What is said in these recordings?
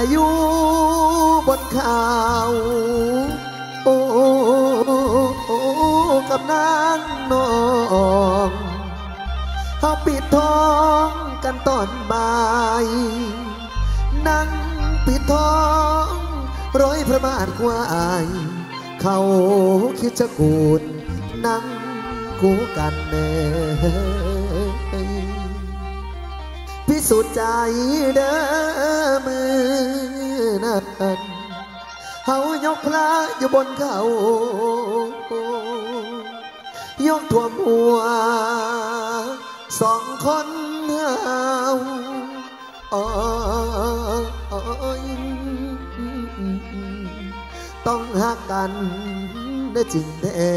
อยู่บนเขาโอ้กับนางนองเฮาปิดทองกันตอนบ่ายนั่งปิดทองร้อยพระบาทกวายเขาคิดจะกูดนั่งคู่กันแน่พิสูจน์ใจเด้อมือนั้นเฮายกพระอยู่บนเขายกท่วมหัวสองคนเฮาต้องหักกันได้จริงแท้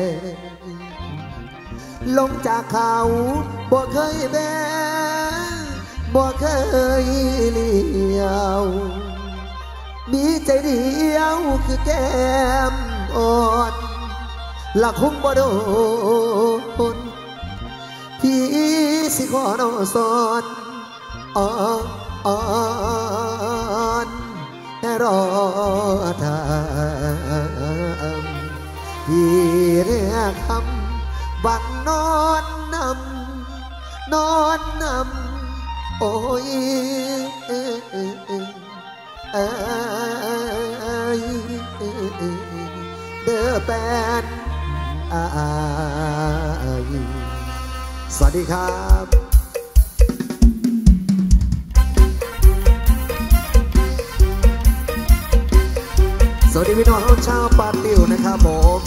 ลงจากเขาบ่เคยแบบ่เคยเลี้ยวมีใจเดียวคือแก้มอ่อนละคงบ่โดนพี่สิขอนอสอนอ่อนให้รอทางพี่เรียกคำบังนอนนำโอ้ยเด้อแฟนสวัสดีครับสวัสดีพี่น้องชาวปาติวนะครับผม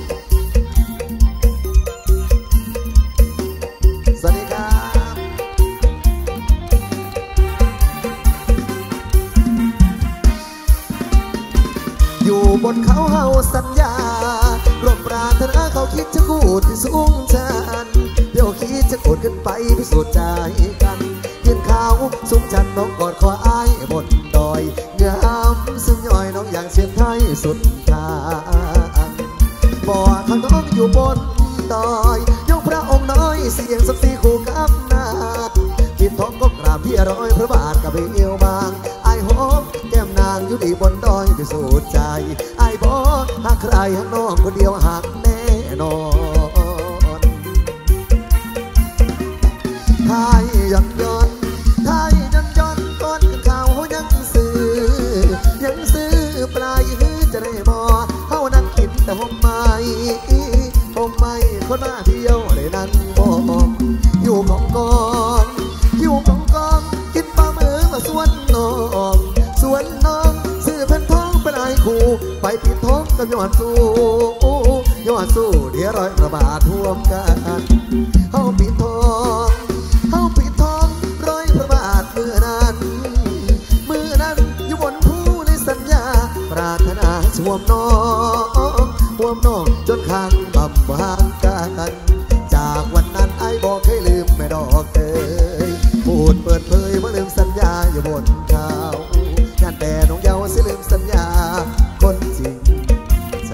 สวัสดีครับอยู่บนเขาเฮาสัญญารบปรารถนาเขาคิดจะกูดที่สูงชันเดี๋ยวคิดจะโกรธขึ้นไปพิสูจน์ใจกันยืนเขาสูงชันน้องกอดคออ้ายบนดอยเงื้อมซึ่งย่อยน้องอย่างเสียงไทยสุดทางบ่อข้างน้องอยู่บนดอยยกพระองค์น้อยเสียงสับสีคู่กับนาปิดทองก็กราบพี่ร้อยพระบาทกับเอวบางไอ้หอมแก้มนางอยู่ดีบนดอยพิสูจน์ใจไอ้บ่หากใครหักน้องคนเดียวหักแน่นอนไทยย้อนย้อนไทยย้อนย้อนก้อนขึ้นเขายังซื้อปลายจะได้บ่เฮานั่งกินแต่ผมไม่คนมาเที่ยวเลยนั่งมองอยู่กองกินปลาหมือมาสวนน้องซื้อแผ่นทองเป็นไอ้คู่ไปปิดทองกับยอดสู้เดี๋ยวร้อยพระบาทท่วมกันเฮาปิดทองร้อยพระบาทเมื่อนั้นอยู่บนภูในสัญญาปรารถนาสวมน้องจนข้างบำบางกันจากวันนั้นไอ้บอกให้ลืมไม่ดอกเอ่ยพูดเปิดเผยว่าลืมสัญญาอยู่บนเขางานแต่น้องเยาว์สิลืมสัญญาคนจริงใจ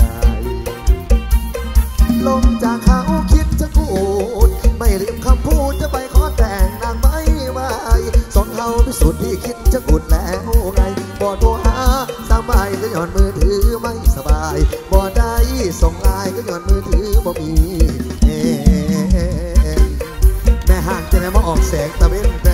ลงจากเขาคิดจะกูดไม่ลืมคำพูดจะไปขอแต่งนางไม่ไหวสองเขาพิสูจน์ที่คิดจะกูดแล้วไงบ่โทรหาสามใบก็ย้อนมือถือไม่สบายบ่ได้ส่งไลน์ก็ย้อนมือถือบ่มีแม่ห่างจะได้มาออกแสงตะเวนแต่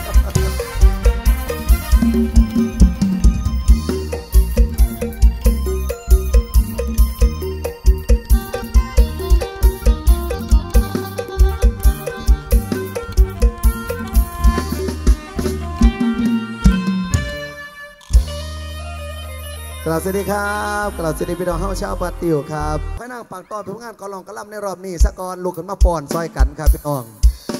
กล่าวสวัสดีครับกล่าวสวัสดีพี่น้องเฮาชาวปาติวครับพระนางปากต้อนผู้งานกอลองกระลำในรอบนี้สะกอนลุกขึ้นมาป้อนซอยกันครับพี่น้อง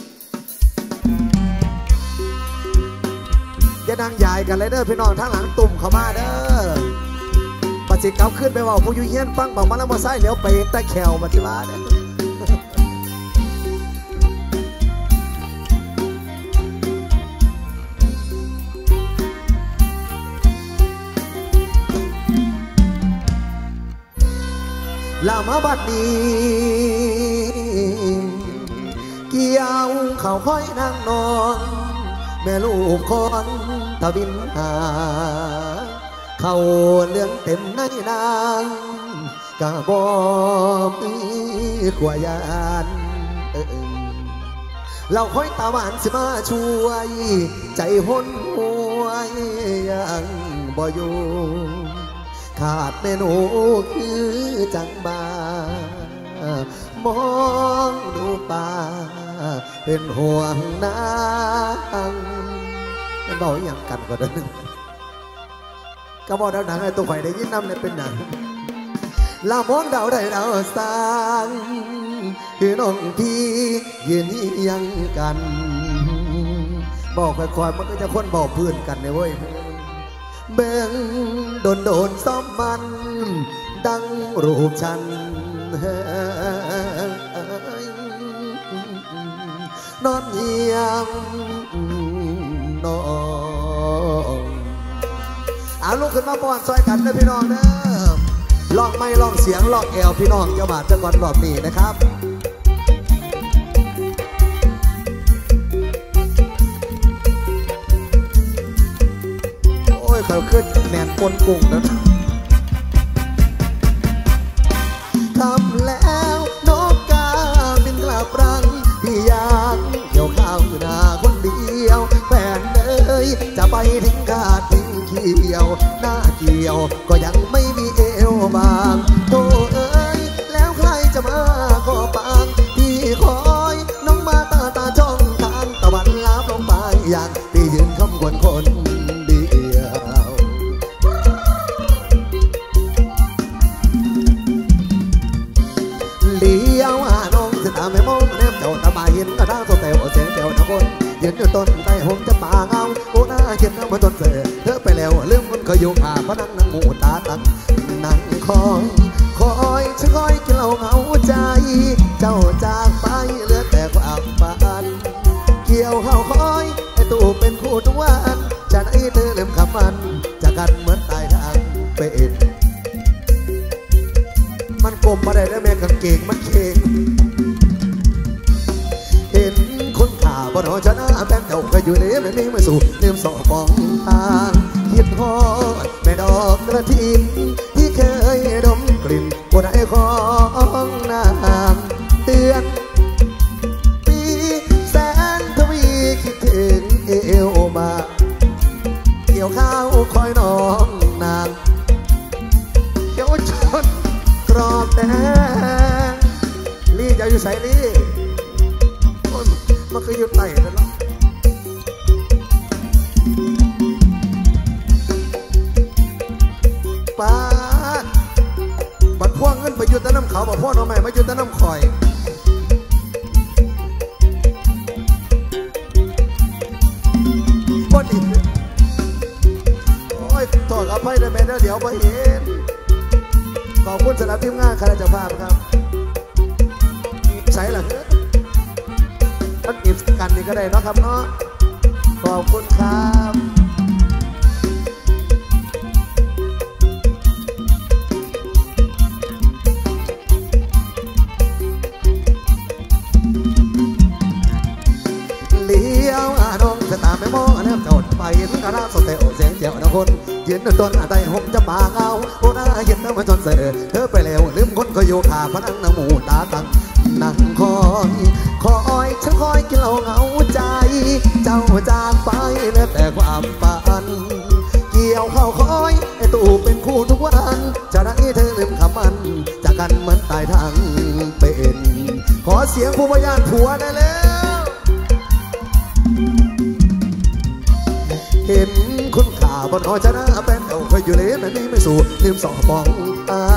อย่าดังใหญ่กันเลยเด้อพี่น้องทั้งหลังตุ่มเข้ามาเด้อปัจจิเก้าขึ้นไปว่าผู้ยุเฮียนฟังบอกมาแล้วมาไส้เหลียวไปตะแขวมาที่บ้านลามาบัดนี้เกี่ยวเขาค่อยนั่งนอนแม่ลูกของทวินหาเข้าเรื่องเต็มในนางกะบ่มีขวายานเราค่อยตาหวานสิมาช่วยใจห้นหวยยังบ่อยู่ขาดแม่หนูคือจังบามองดูป่าเป็นห่วงนางมันบอกอย่างกันก็ได้ก็บอกดาวหนังไอ้ตัวไฟได้ยินน้ำเนี่ยเป็นหนังลามองดาวได้ดาวสางคือน้องพี่ยืนยังกันบอกค่อยๆมันก็จะคนบอกพื้นกันเนี่ยเว้ยเบ่งโดนซ้อมมันดังรูปฉันนอนเยียงนอนเอาลูกขึ้นมาป้อนซอยกันนะพี่น้องเด้อลองไม่ลองเสียงลองแอวพี่น้องเจ้าบาทเจ้าก่อนรอบนี้นะครับโอ้ยเขาขึ้นแหนนปนกุ้งนะทำแล้วนกกาบินกลับรังพี่อยากเกี่ยวข้าวหน้าคนเดียวแฟนเอ้ยจะไปถึงกาดถึงเขียวหน้าเกี่ยวก็ยังไม่มีเอวบางโธ่เอ้ยแล้วใครจะมาขอปางพี่คอยน้องมาตาจ้องทางตะวันลับลงไปอยากพี่ยืนคำกวนคนเดียวเลี้ยวน้องจะตามไม่มองแนมเจ้าตามาเห็นกระด้างโซเตลเสียงเจ้าตะคนยืนอยู่ต้นใต้ห่มจะป่าเงาโอ้หน้าเขียนน้ำมันต้นเสือเธอไปแล้วลืมคนเคยอยู่ขาเพราะนั่งนั่งหมูตาตั้งนั่งคอยฉันคอยกินเหล้าเหงาใจเจ้าจากไปเหลือแต่ความฝันเกี่ยวเข้าคอยไอ้ตู่เป็นคู่ทุกวันจะได้เธอเริ่มขับมันจะกันเหมือนตายทางเป็นมันกลมมาได้แล้วแม่กางเกงมันเข่งเห็นคนข่าบนหอชนะแฟนเจ้าก็อยู่ในไม่มีมาสู่เลื่อมสองฟองทางคิดฮอดแม่ดอกกระถินที่เคยดมกลิ่นบนไอของนางเตือนปีแสนทวีคิดถึงเอวมาเกี่ยวข้าวคอยน้องนางเกี่ยวชนกรอบแดงลี่จะอยู่ใส่ลี่มันคืออยู่ใต้แล้วเนาะป้าบัดพ่วงเงินไปอยู่แต่น้ำเขาบัดพ่วงน้องใหม่มาอยู่แต่น้ำคอยบ่ดีโอ้ยถอดอภัยได้ไหมเดี๋ยวไปเห็นขอบคุณสำหรับทีมงานคณะเจ้าภาพครับใช่หรือท่านอิบกันนี่ก็ได้เนาะครับเนาะขอบคุณครับเลี้ยวน้องจะตามไม่มองแนมจอดไปถึงกระด้างสเตลเสียงเจียวนะคนยืนต้นอะไรผมจะป่าเงาโอ้หน้าเห็นน้ำมันจนเสือเธอไปแล้วลืมคนก็อยู่ขาพนังน้ำหมูตาตั้งนั่งคอยฉันคอยกินเหล้าเหงาใจเจ้าจากไปเหลือแต่ความฝันเกี่ยวเข้าคอยไอ้ตู่เป็นคู่ทุกวันจะได้เธอลืมคำมันจากกันเหมือนตายทางเป็นขอเสียงผู้พยานผัวได้แล้วเห็นคุณข่าบนหอชนะแฟนเก่าเคยอยู่เลยนั่นนี่ไม่สู่ลืมสองปองตา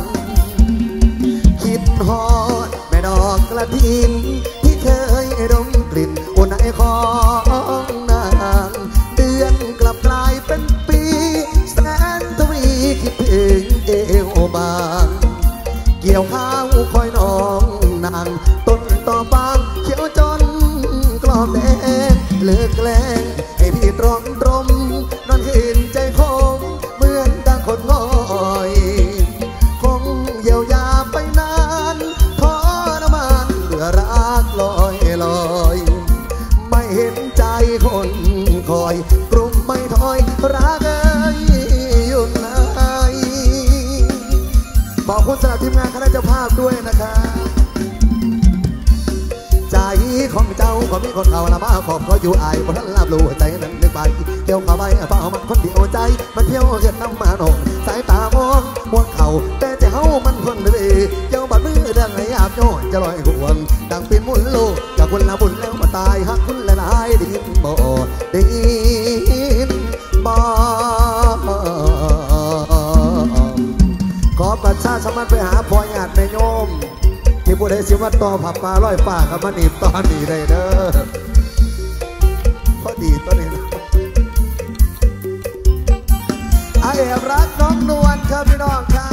คิดฮอดแม่ดอกกระถินที่เคยดมกลิ่นอุ่นไอของนางเดือนกลับกลายเป็นปีแสนทวีคิดถึงเอวบางเกี่ยวข้าวคอยน้องนางต้นต่อบางเขียวจนกรอบแดงเลิกแกล้งให้พี่ตรอมนอนเห็นใจคงเหมือนดังคนงอยคงเยียวยาไปนานทรมานเพื่อรักลอยไม่เห็นใจคนสำหรับทีมงานคณะเจ้าภาพด้วยนะครับใจของเจ้าก็มีคนเขาละมาขอบเขาอยู่อายบนนั้นลาบลู่ใจนั้นนึกไปเที่ยวเข้าไปเฝ้ามันคนเดียวใจมันเที่ยวเห็นน้ำมาหนองสายตามองหัวเข่าแต่ใจเฮามันคนดีเจ้าบัดมือเรื่องไหนอาบย้อนจะลอยห่วงดังปีนมุนโลกจากคนละบุญแล้วมาตายหักคุณละลายดินบ่ดินบ่ขอประชาสัมพันธ์ไปหาพ่อญาติแม่โยมที่ผู้ใดสิวัดต่อผับปลาร้อยป่ากับมันอีบตอนนี้ได้เด้อพอดีตอนนี้ไอแอบรักน้องนวลครับพี่น้องครับ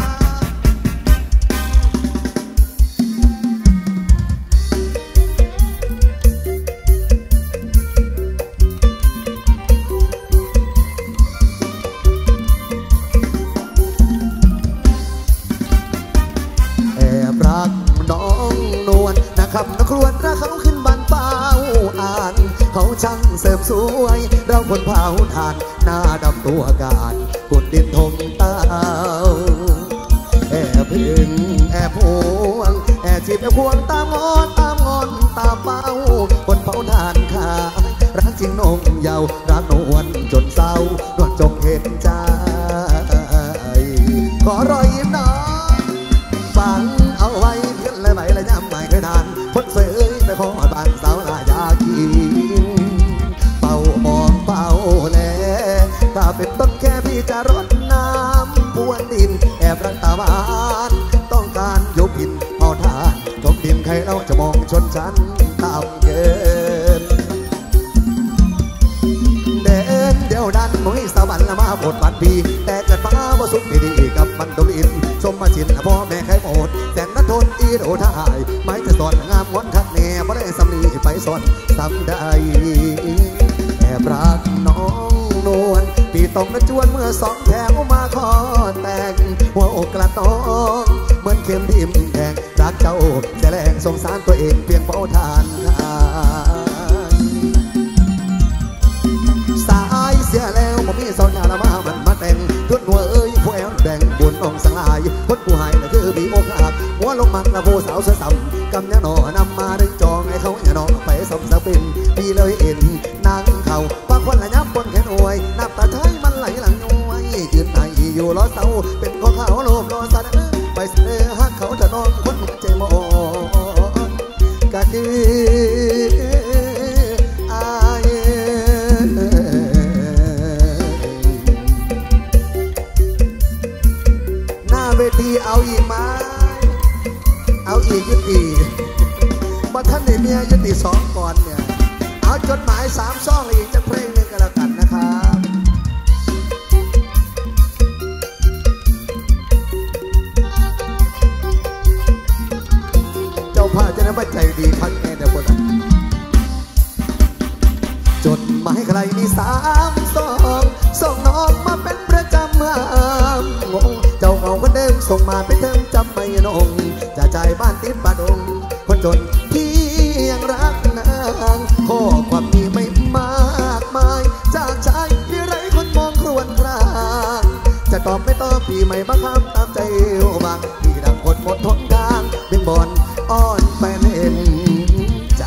แอบรักน้องนวลนะครับนักครวญรักเขาขึ้นบันเป้าอ่านเขาช่างเสริมสวยเราคนเผาทานหน้าดำตัวการกดดินทมเต้าแอบพึ่งแอบพวงแอบจีบแอบพวงตามงอนตามงอนตามเป้าคนเผาทานขายรักจริงนงเยาวรักนวลจนเศร้านวลจงเห็นใจขอรอยยิ้มหน่อยฟังเอาไว้เพื่อนเลยไหมเลยย้ำไม่เคยนานพ้นเสยไปพอบางสาวลายากินเป่ามองเป่าแลถ้าเป็นต้นแค่พี่จะรดน้ำพวนดินแอบรักตาหวานต้องการยกหินเผาทานจมดินใครเราจะมองชนชั้นต่ำเกินเดินเดี๋ยวดันมุ้ยสวรรค์ละมาบทบันปีแต่เกิดมาว่าสุขดีกับมันดลินสมมาชินพ่อแม่ใครหมดแสนนัทนอีโดท่ายไม่จะสอนงามวันคักแน่บ่ได้สำลีไปสอนสำได้แอบรักน้องนวลปีตองกระจวนเมื่อสองแถวมาขอแต่งหัวอกกระตองเหมือนเข็มทิ่มแทงรักเจ้าแต่แรงสงสารตัวเองเพียงเฝ้าทานสายเสียแล้วผมมีสอนยาละมามันมาแต่งทุนหัวเอ้ยผู้แอลแดงบุญองสังลายคนผู้หายนั่นคือบีโอกหักหัวลงมักละโบสาวเสือซ้ำกำยาหนอนำมาดึงจองให้เขาอย่าหนอไปสมสปินพี่เลยเอ็นนางเขาบางคนละยับบนแขนอวยนับตาไทยมันไหลหลังย้อยยืนไหนอยู่ล้อเสาเป็นของเขาโลภรอสันไปเสนอฮักเขาจะนอนคนใจมอนกะคือเวทีเอาอีกไหมเอาอีกยุติมาท่านในเมียยุติสองก่อนเนี่ยเอาจดหมาย3 ซ่องอีกจะเพลงหนึ่งกันแล้วกันนะครับเจ้าพาจะได้ว่าใจดีพันแน่เดี๋ยวคนนั้นจดหมายใครมี3 ซ่องส่งน้องมาเป็นประจำงงเจ้าเอาคนเดิมส่งมาเป็นเดิมจำไม่นงจะใจบ้านติดบ้านองคนจนที่ยังรักนางข้อความมีไม่มากมายจากชายที่ไร้คนมองครวญครางจะตอบไม่ตอบพี่ไม่บังคับตามใจบางพี่ดังคนหมดทนทางเป็นบอนอ้อนแฟนเห็นใจ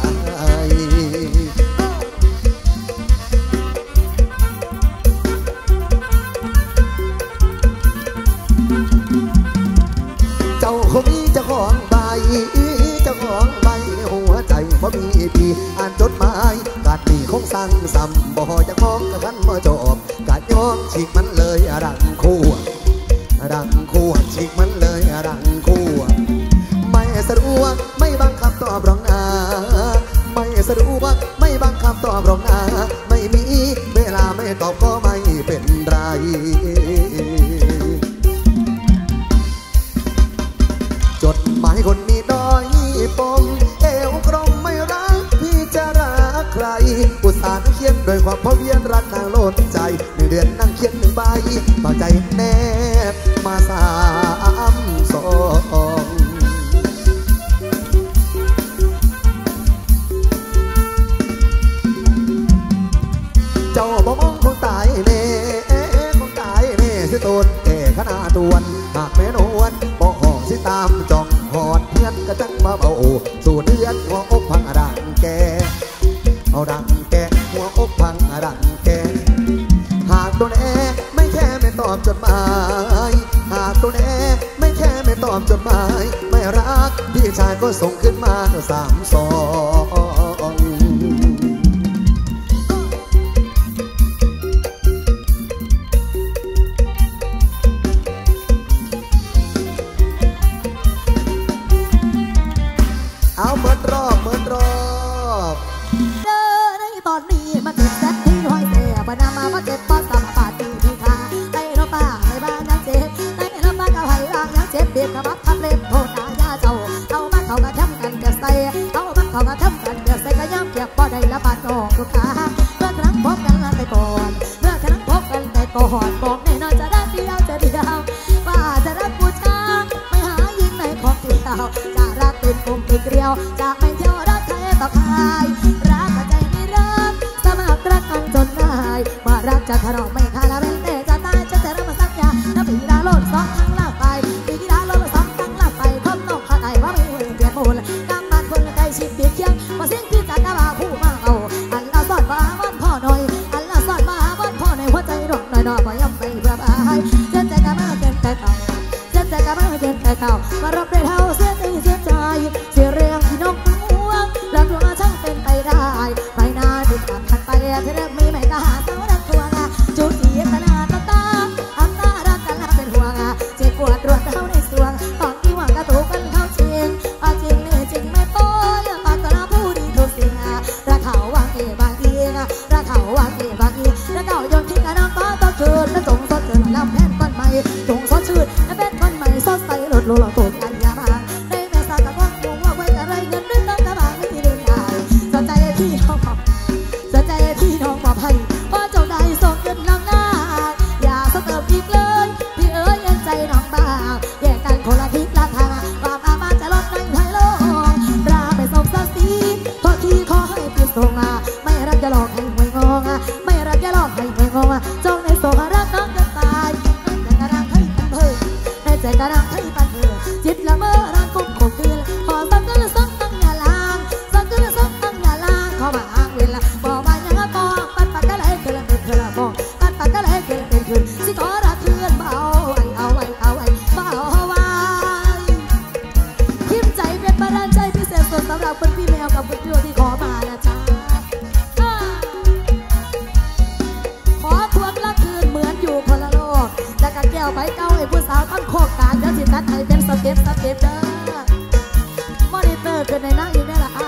เจ้าคงมีเจ้าของใบเจ้าของใบในหัวใจเพราะมีพี่อ่านจดหมายกาดตีคงสั่งซ้ำบ่จะมองกระขันมาจบกาดย้อนฉีกมันเลยดังคู่ฉีกมันเลยดังคู่ไม่สะดวกไม่บังคับตอบรองนาไม่สะดวกไม่บังคับตอบรองนาไม่มีเวลาไม่ตอบก็ไม่เป็นไรจดหมายคนมีด้อยปมเอวกลมไม่รักพี่จะรักใครอุตส่าห์เขียนโดยความเพราะเวียนรักนางโลดใจ1 เดือนนั่งเขียน1 ใบต่อใจแนบมา3 ซองเจ้าบ่มองคงตายเน่สิตูนขนาดตวนหากแม่นวลบ่ห้องสิตาไม่รักพี่ชายก็ส่งขึ้นมา3-2เอาเหมือนรอบเด้อในตอนนี้มาเจ็บแซ่บที่ห้อยเสียปนามาเจ็บปอดสัมผัสที่ขาในรถป้าในบ้านยังเจ็บในรถป้าก็ให้ร่างยังเจ็บเบียดกระบับทับเล็บโทษตายาเจ้าเอามาเข้ามาทำกันเดือดใส่เอามาเข้ามาทำกันเดือดใส่ก็ย่ำเก็บบ่ได้ละบาดนองลูกค้าเมื่อครั้งพบกันแต่ก่อนเมื่อครั้งพบกันแต่ก่อนบอกแน่นอนจะได้เดียวว่าจะรักผู้ชายไม่หายิงในของที่เก่าจะรักเป็นกลมเป็นเกลียวจะไม่เที่ยวรักใครต่อใครรักใจไม่รักสมัครรักกันจนได้มารักจะทะเลาะไม่คาราเบลเตจะตายจะแต่รับมาสักยาถ้าปีดาโลดสองครั้งลากไปปีดาโลดสองครั้งลากไปคบนกขาไก่ว่าไม่เปลี่ยนมูลกำมันคนใกล้ชิดเบียดเคียงมาสิ่งที่จะกระบาคู่มาเอาอันละสอดมาวันพ่อหน่อยอันละสอดมาวันพ่อในหัวใจดอกหน่อยๆพอย่ำไปเพื่อไปเส้นใจกระมาเกินแต่เก่าเส้นใจกระมาเกินแต่เก่ามารับได้เท่าเสียใจเสียใจเสียเรื่องที่นกห่วงรักดวงช่างเป็นไปได้ไปนานติดตัดขัดไปที่เรื่องมีไม่กล้าเท่ารักตัวจุดเสียขนาดตาทำหน้ารักกันแล้วเป็นห่วงเจ็บปวดรวดเท่าในสวงตอนที่หวังกระตุกกันเข้าจริงจริงนี่จริงไม่โป้ยปากก็น่าพูดดีทุกสิ่งรักเขาวางเก็บบางทีรักเขาวางเก็บบางทีรักเขาโยนทิ้งกันน้ำตาต้นคืนและจงสดเกินลำแผ่นก้อนใหม่จงสดชื่นและเป็นก้อนใหม่สดใสหลุดลุ่ยตัวกันยาบางในแม่สากกว้างวงว่าไว้อะไรเงินด้วยน้ำตาบางไม่ที่เดินได้สนใจที่น้องบอกสนใจที่น้องบอกให้ว่าเจ้าใดส่งเงินน้ำหน้าอย่าสเติมอีกเลยพี่เอ๋ยเย็นใจน้องบ้างแยกกันคนละทิศละทางความอามาจะลดในไทยโลกราไปส่งสักทีขอที่ขอให้พี่ส่งไม่รักจะหลอกให้หวยงงไม่รักจะหลอกให้หวยงงจงในโซ่รักน้องกันตายในกระดังให้ปันเผยในใจกระดังให้ปันเผยจิตละเมอรักกุ๊กกุ๊กคืนขอสักกันสักตั้งอย่าลางสักกันสักตั้งอย่าลางขอมาอ้างเวลาบอกว่ายังปองปัดปากกันเลยเกินเป็นเธอละบอกปัดปากกันเลยเกินเป็นคืนสิขอรักเพื่อนเบาเอาไว้เบาไว้พิมพ์ใจเป็นบันดาลใจพิเศษสำหรับคนพี่แมวกับคนพี่ที่ขอมานะจ๊ะขอทวงรักคืนเหมือนอยู่คนละโลกแต่กันแก้วใบเก้าไอ้ผู้สาวต้นโคกการเดี๋ยวสิตัดให้เป็นสเต็ปเด้อมอนิเตอร์เกินในหน้าอยู่ได้ละไอ้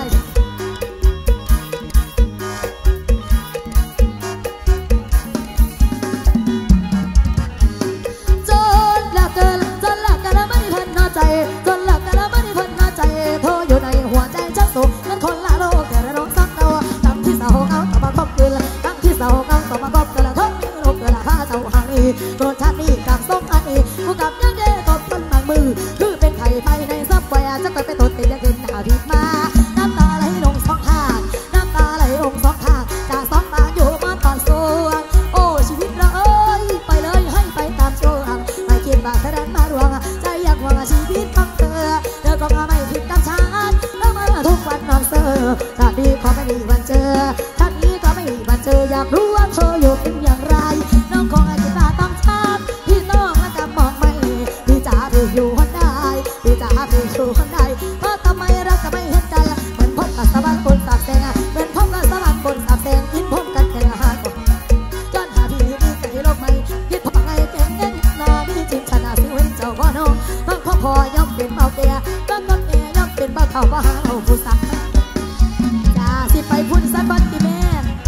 จนละเกินจนละกันแล้วไม่ทันหน้าใจจนละกันแล้วไม่ทันหน้าใจโทรอยู่ในหัวใจชักสูงนั่นคนละโลกแต่ละน้องสักเราตั้งที่เสาเอาต่อมาคบคืนตั้งที่เสาเอาต่อมาคบกันละทั้งโลกกันละผ้าเจ้าหางนี้โดนชาตินี้กับส่งอันนี้กูกับยังเด็กกับต้นบางมือคือเป็นไข่ไปในซับไฟจะไปตดติดยังขึ้นหน้าผิดมาน้ำตาไหลลงสองข้างน้ำตาไหลลงสองข้างจากสองตาอยู่มาตอนสวงโอ้ชีวิตเราเอ้ยไปเลยให้ไปตามช่วงไม่คิดว่าเธอนั้นมารวงใจอยากหวังชีวิตของเธอก็มาไม่ผิดกับฉันแล้วมาทุกวันนอนเซอร์ชาตินี้ก็ไม่มีวันเจอชาตินี้ก็ไม่มีวันเจออยากรู้ว่าเธออยู่เป็นอย่างไรน้องคงอาจจะต้องชาติพี่น้องและกันมองไม่พี่จ๋าพี่อยู่คนใดพี่จ๋าพี่อยู่คนใดเพราะทำไมรักจะไม่เห็นใจเหมือนพบกับสวรรค์คนสาบแสงเหมือนพบกับสวรรค์คนสาบแสงกินพบกันแค่หาก่อนย้อนหาพี่มีใจโลกไม่ยึดพบไงแก่งเงินนาพี่จิตชนะสิเว้นเจ้าพ่อน้องบางพ่อย่อมเป็นเบาแก่บางคนแก่ย่อมเป็นเบาเข่าบ่หาเอาผู้สักจ้าสิไปพุ่นสักวันกี่แม่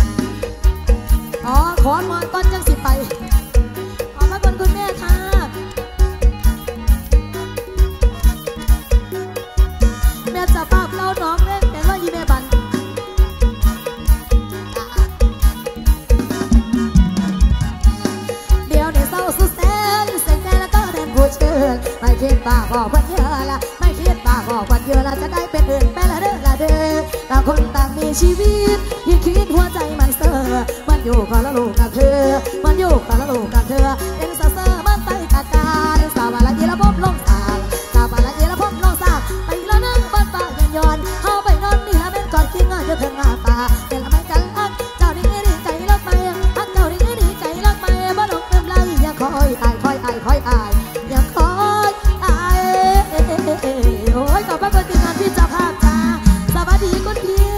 ขอมาก่อนจังสิไปขอมาก่อนคุณแม่ค่ะแม่จะป้าเล่าน้องเล่นแต่ว่ายีแม่บันเดี๋ยวในเศร้าสุดแสนเสียงใจแล้วก็แทนผู้เชิญไม่คิดป้าบอกวันเยอะละไม่คิดป้าบอกวันเยอะละจะได้เป็นอื่นไปละเด้อต่างคนต่างมีชีวิตยิ่งคิดหัวใจมันเซ่อมันอยู่คนละโลกกับเธอมันอยู่คนละโลกกับเธอเป็นเซ่อมันไปตาการสาวละเยละพบลงสาวสาวละเยละพบลงสาวไปละนั่งบ้านป่าย้อนเข้าไปนอนนี่ละเป็นก่อนกินเยอะเธอหน้าตาเป็นละไม่กันอักเจ้าดีใจรักไปอักเจ้าดีใจรักไปบ้านหลงเต็มไรอย่าคอยอายอย่าคอยอายโอ้ยขอบพระคุณทีมงานพี่เจ้าภาพจ้าสวัสดีคุณพี่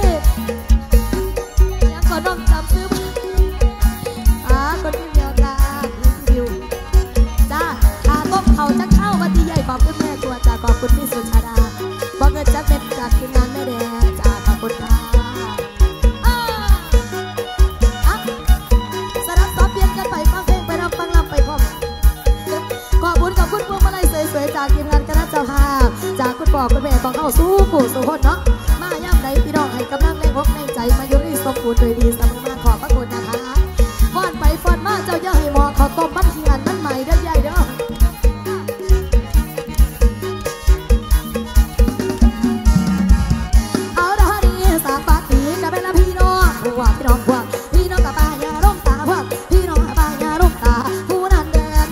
ยังก่อนน้องจำซื้อคนพี่เมียวจ้าพี่วิวจ้าต้มเขาจะเข้าวันดีใหญ่ขอบคุณแม่ตัวจ้าขอบคุณพี่สุชาดาบอกเงินจะเป็นจากทีมงานแม่แดงจ้าขอบคุณค่ะสนับสนุนเปลี่ยนกันไปฟังเพลงไปรำฟังลำไปพร้อมขอบคุณกับคุณพวงมาลัยสวยๆจากทีมงานคณะเจ้าภาพจากคุณพ่อคุณแม่ของเข้าสู้ผู้สู้คนเนาะมาย่ำใดพี่น้องให้กำลังแรงอกในใจมายุริสมบูรณ์โดยดีเสมอมาขอบพระคุณนะคะฟ้อนไปฟ้อนมาเจ้าย่าให้หมอเขาต้มมันเขียนมันใหม่เด้อใหญ่เด้อเอาดาดีสาปาตีกับเป็นพี่น้องพวกพี่น้องพวกพี่น้องกับป้ายาร่มตาพวกพี่น้องกับป้ายาร่มตาผู้นั้นเดิน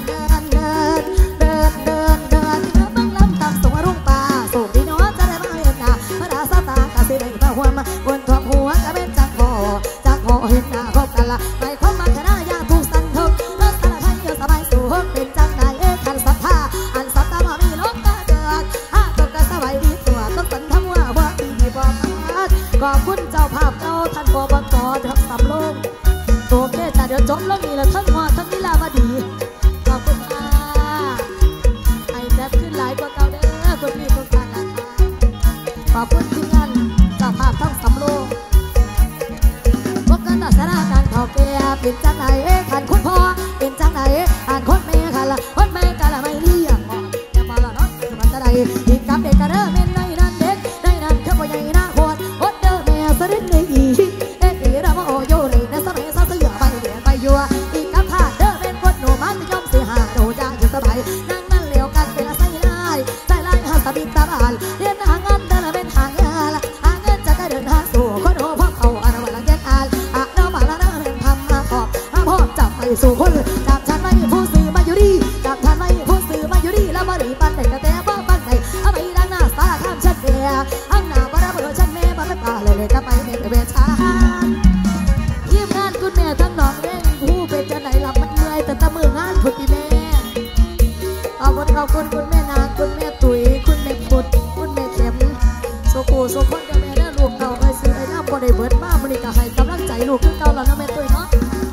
บังลำตามส่งรุ่งป่าส่งพี่น้องจะได้มาเห็นหน้าพระดาสตากาสิได้พระหัวมาบนทองหัวจะเป็นจักรพอเห็นหน้าพบกันละไม่ความมาขณะยาถูกสันทึกแล้วสารพันเยอะสบายสู่เป็นจังไหนขันศรัทธาอันศรัทธามามีลมตาเดือดตกกระสบายดีตัวต้องสันทำว่าดีบ่มาขอบคุณเจ้าภาพเจ้าท่านกบกทับสำโรงโอเคจ้ะเดี๋ยวจบแล้วมีแล้วทั้งหัวทั้งนิลามาดีขอบคุณค่ะไอ้แซ่บขึ้นหลายกว่าเก่าเด้อคุณพี่ทุกท่านนะคะขอบคุณทีมงานเจ้าภาพทั้งสำโรงพบกันต่อสถานการณ์เท่าแก่เป็นจังไหนขันคุณพ่อเป็นจังไหนขันคนแม่ขันละคนแม่กันละไม่เรียกอย่ามาละน้องมันจะได้อีกกับเด็กกระเด้อเม่นในนั้นเด็กได้นั้นเข้าไปใหญ่หน้าโคตรอดเด้อแม่สะดิ้งในอีเรามาโอโยเลยนะสมัยซาเสือไปเดี๋ยวไปยัวอีกกับท่าเด้อเป็นคนหนูมันจะยอมเสียหาโดจ้าอยู่สบายนั่งนั่นเหลียวกันเป็นละไส้ไล่หาสบินตาบานเรียนหางานเดินเป็นหางานหาเงินจะได้เดินหาสู่คนโอ้พ่อเขาอันวันละแก่อ่านเรามาละนั่งเรียนทำมาขอบมาพ่อจับไปสู่คนจับฉันไม่ผู้สื่อมาอยู่ดีจับฉันไม่ผู้สื่อมาอยู่ดีแล้วมาดีปันเด็กกระแตพ่อปันไหนเอาไปดังหน้าสารข้ามชัดเดียอันหน้าบาราเบอร์ฉันแม่บาราตาเลยก็ไปในเวชาทีมงานคุณแม่ทั้งน้องเร่งผู้เป็นจะไหนหลับมันเมื่อยแต่ตะมืองานคุณพี่แม่ขอบคุณคุณแม่นางคุณแม่ตุ๋ยคุณแม่พุดคุณแม่เข็มโซกูโซคนเดียวแม่ได้ลูกเก่าไปซื้อไปน้ำบ่ได้เบิดมากมันนี่ก็ให้กำลังใจลูกขึ้นเก่าแล้วนะแม่ตุ๋ยเนาะ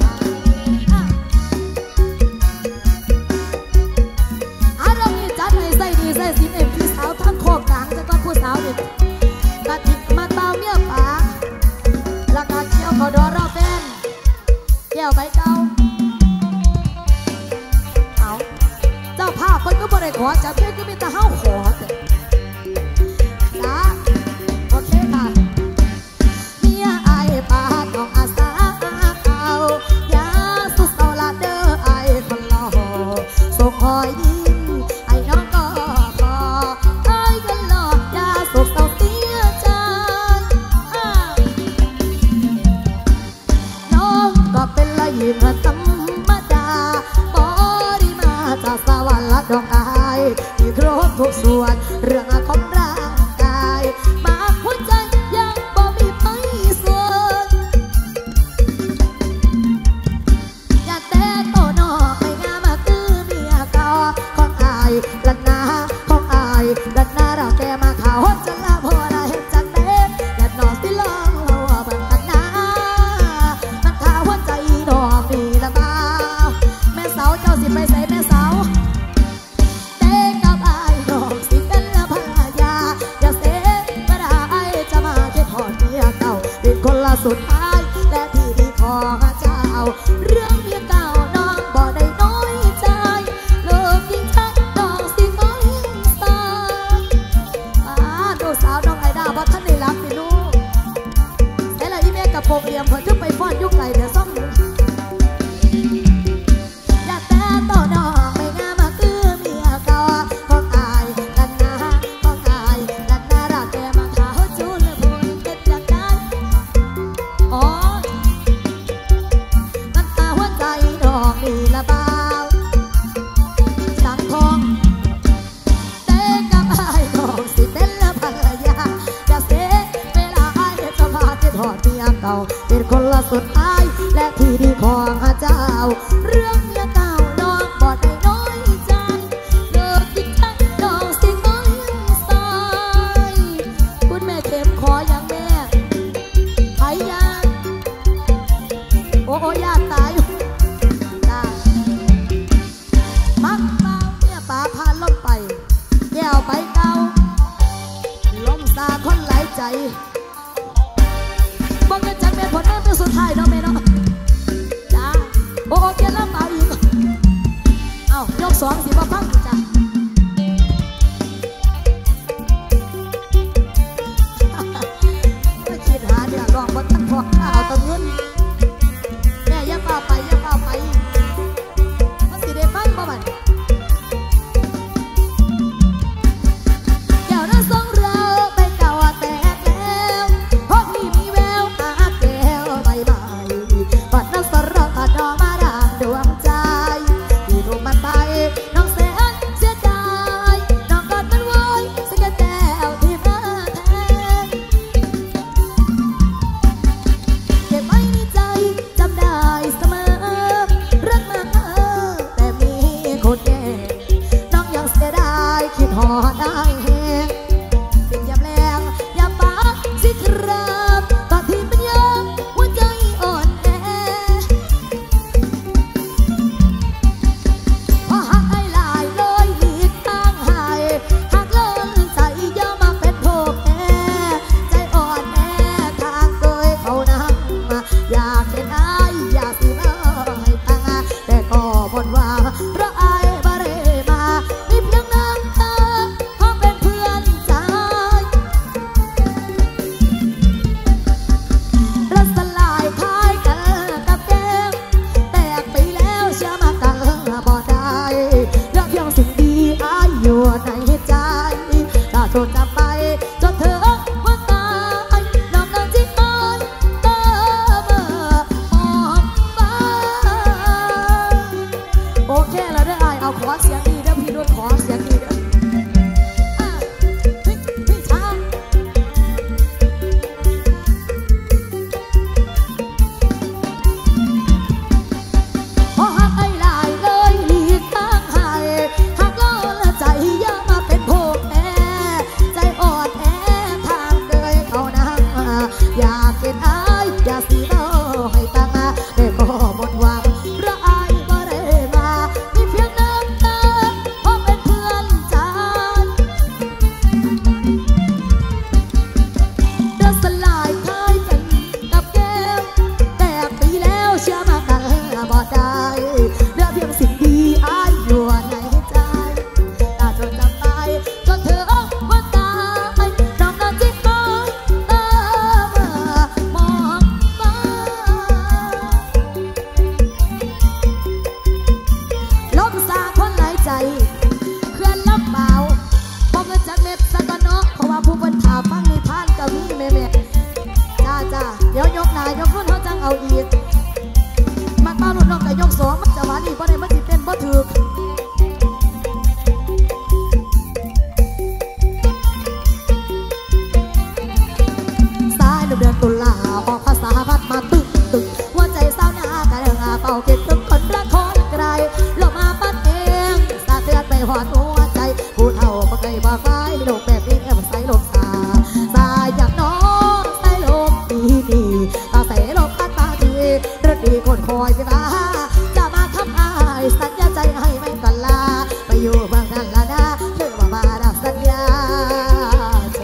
เรามีจัดให้ใส่ดีใส่สิเอ็มพี่สาวทั้งโคกกลางจะต้องผู้สาวเด็กกะทิมาเตาเมียป่าราคาเที่ยวเขาดอรอแฟนแก้วใบเก่าเอาเจ้าภาพคนก็บ่ได้ขอจับเพื่อนก็มีแต่เฮาขอแต่จ้าโอเคค่ะเมียไอ้ป่าต้องอาสาเอาอย่าสุดเศร้าละเด้อไอ้คนหล่อส่งหอยยิ้มไอ้น้องก็ขอไอ้คนหล่ออย่าสุดเศร้าเสียใจน้องก็เป็นละยิ้มธรรมดาบอดีมาจากสวรรค์ละดอกอายที่ครบทุกส่วนเรื่องของร่างกายมาหัวใจยังบ่มีไฟส่วนอยากแต่โตนอกไม่งามคือเมียเก่าของอายลันนาของอายลันนาเราแกมาข่าวจะลาพอได้เห็นจังเด็กและนอนสิลองเราเบิ่งกันนะมันข่าวหัวใจดอกดีละบ้าแม่สาวเจ้าสิไปใส่แม่สาวเต้กับอายดอกสิเป็นละภรรยาอย่าเสียเวลาอายจะมาคิดทอดเมียเก่าเป็นคนละสุดท้ายและที่ดีของเจ้าเรื่องเมียเก่าน้องบ่ได้น้อยใจเลิกยิ่งชักน้องสิน้อยสายดูสาวน้องไอดาว่าท่านได้รักสิลูกแต่ละอีเมกับโปกเหลี่ยมเพิ่นขึ้นไปฟ้อนยุคไหลเดี๋ยวซ่อมอยู่อยากแต่โตน้องไม่งามคือเมียเก่าของอายลันนาของอายลันนารักแกมาขาวจูนพูนเป็นจังได้อ๋อมันตาหัวใจดอกนี่ละบ่าวสังทองเต้กับอายดอกสิเป็นละภรรยาจะเสียเวลาอายจะพาคิดทอดเมียเก่าเป็นคนละสุดท้ายและที่ดีของเจ้าเรื่องเมียเก่าน้องบ่ได้น้อยใจเลิกคิดชักน้องสิน้อยสายเข็มขออย่างแม่ไผ่ยาโอ้ยาตายจ้ามักเมาเนี่ยป่าพานล้มไปแก้วไปเก่าล้มซาคนหลายใจบ่เงินจากแม่ผลแม่เป็นสุดท้ายเนาะแม่เนาะจ้าโอ้เกียร์แล้วเปล่าอีกเอ้ายกสองสิบ่ฟังจ้าไม่คิดหาเดี๋ยวลองบนตั้งพอเอาตะเงินแม่อย่าเปล่าไปอย่าเปล่าไปมันสิได้ฟังบ่บัดเดี๋ยวเราส่งเราไปเก่าแตกแล้วพบมีแววหาแก้วใบใหม่บัดนักสรกดอกมาด่างดวงใจที่ถูกมันไปน้องแสนเสียดายน้องกอดมันไว้สักแก้วที่มาแทนเก็บไว้ในใจจำได้เสมอรักมากแต่มีคนแย่น้องยังเสียดายคิดหอดได้แหงสิ่งยามแรงยามปากสิครับตอนที่เป็นยามหัวใจอ่อนแอพอหักไอ้ลายเลยหลีกทางหายหักเลินใจอย่ามาเป็นโพกแอใจอ่อนแอทางเคยเขานั่งอยากเห็นอายอยากสิมาให้ตาแต่ก็บ่นว่าเพราะอายบ่ได้มามีเพียงน้ำตาเพราะเป็นเพื่อนใจรักสลายคล้ายกันกับแก้วแตกไปแล้วเชื่อมากันบ่ได้เรื่องเพียงสิ่งดีอายอยู่ในใจถ้าโทษจะไปจนเธอวันตายน้องนั้นที่อายตาเมื่อมองฟ้าโอเคแล้วเด้ออายเอาขอเสียงดีเด้อพี่รุ่นขอเสียงดีเด้อพี่ช้างพอหักไอ้ลายเลยหลีกทางหายหักล้อละใจอย่ามาเป็นโพกแอใจอ่อนแอทางเคยเขานั่งอยากเห็นอายอยากสิเอาให้ตาแต่ก็หมดหวังเพราะอายบ่ได้มามีเพียงน้ำตาเพราะเป็นเพื่อนใจเดินสลายคล้ายกันกับแก้วแตกไปแล้วเชื่อมากันบ่ได้เหลือเพียงสิ่งดีอายอยู่ในใจถ้าจนจะไปจนเธอวันตายน้องนั้นที่อายตาเมื่อมองฟ้าล้มซาคนหลายใจเคลื่อนลำเบาบ่เงินจากเม็ดสะกะเนาะเพราะว่าผู้คนถามฟังนิทานก็มีแม่จ้าเดี๋ยวยกหน้ายกรุ่นเขาจังเอาอีกมาต้ารุ่นน้องแต่ยกสองมันจะหวานอีกบ่ได้มันสิเต้นบ่ถูกสายลมเดือนตุลาออกภาษาพัดมาตึกหัวใจสาวหน้ากระเด้งเป่าเก็บตึกคนรักคนไกลลมมาปัดเองสาเตือนไปหอดหัวใจผู้เฒ่าบ่เคยบ่ไฟโลกแบบนี้แอบใส่ลมสายอย่างน้องใส่ลมดีตาใส่ลมพัดมาทีรถดีคนคอยไปมาจะมาทำอายสัญญาใจให้ไม่กันลาไปอยู่บางนั้นละนะเธอมาดับสัญญาใจ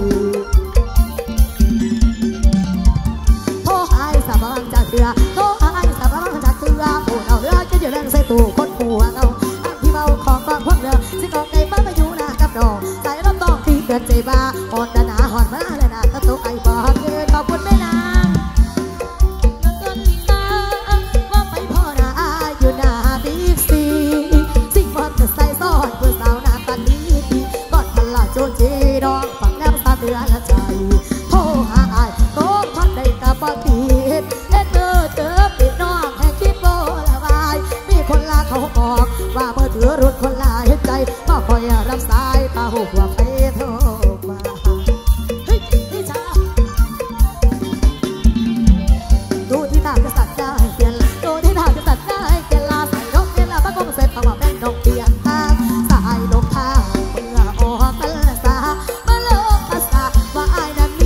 โทรหายสาบานจากเรือโทรหายสาบานจากเรือโอ้เอาเรือจะอยู่เรื่องใส่ตู้คนหัวเอาที่เมาของบางพวกเรือสิกองไก่ป้ามาอยู่หน้ากับดอกใจรับต้องที่เกิดใจบ้าอ่อนหนาหอนมาเลยนะตะตุไอ้บอกเกินขอบคุณแม่นางเงินตาว่าไปพ่อหน้าอยู่หน้าบิ๊กซีสิ่งมอเตอร์ไซค์ซ้อนเพื่อสาวหน้าตาดีกอดพันละโจนจีดองฝังแล้วสาเตือนละใจโทรหาอ้ายโต๊ะพัดได้กับปฏิเอ็ดเจอปิดน้องแห่งคิดโบละบายมีคนลาเขาบอกว่าเมื่อถือรุ่นคนลาเห็นใจก็คอยรับสายตาหูว่าไปโทรมาเฮ้ยพี่ชาดูที่ตาจะสัตว์ได้เปลี่ยนดูที่ตาจะสัตว์ได้เปลี่ยนลาใส่นกเปลี่ยนลาบ้ากงเสร็จเอามาแบ่งนกเปลี่ยนทางสายลงทางเมื่อออกกันละสามาโลกภาษาว่าอายนั้น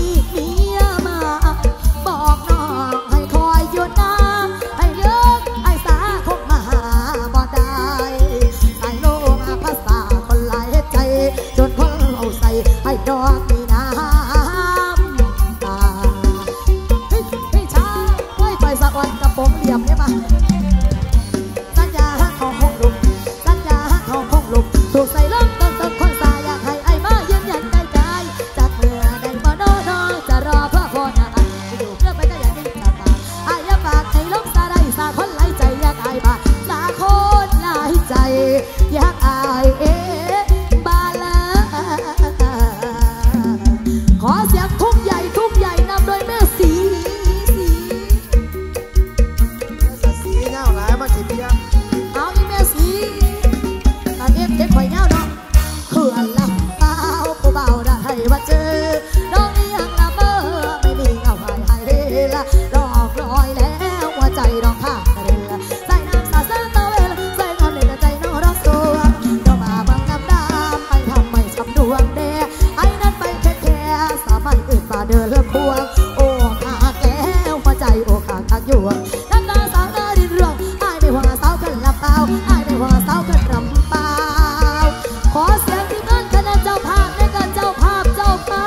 มาเจอน้องนี่ยังละเมอไม่มีเงาหายหายละรอกลอยแล้วหัวใจร้องข้างกระเด็นละใส่น้ำสาดตะเวลใส่นอนเล่นใจน้องรักตัวเรามาบังน้ำดำไปทำไม่ช้ำดวงแดงไอ้นั่นไปแค่สามัญอื่นมาเดินเลือกควงโอ้ขาแก้วหัวใจโอ้ขาทักอยู่น้ำตาสาวนาดินเรื่องไอ้ไม่ว่าสาวกันละเปล่าไอ้ไม่ว่าสาวกันรำเปล่าขอเสียงที่นั่นคณะเจ้าภาพในการเจ้าภาพเจ้าป่า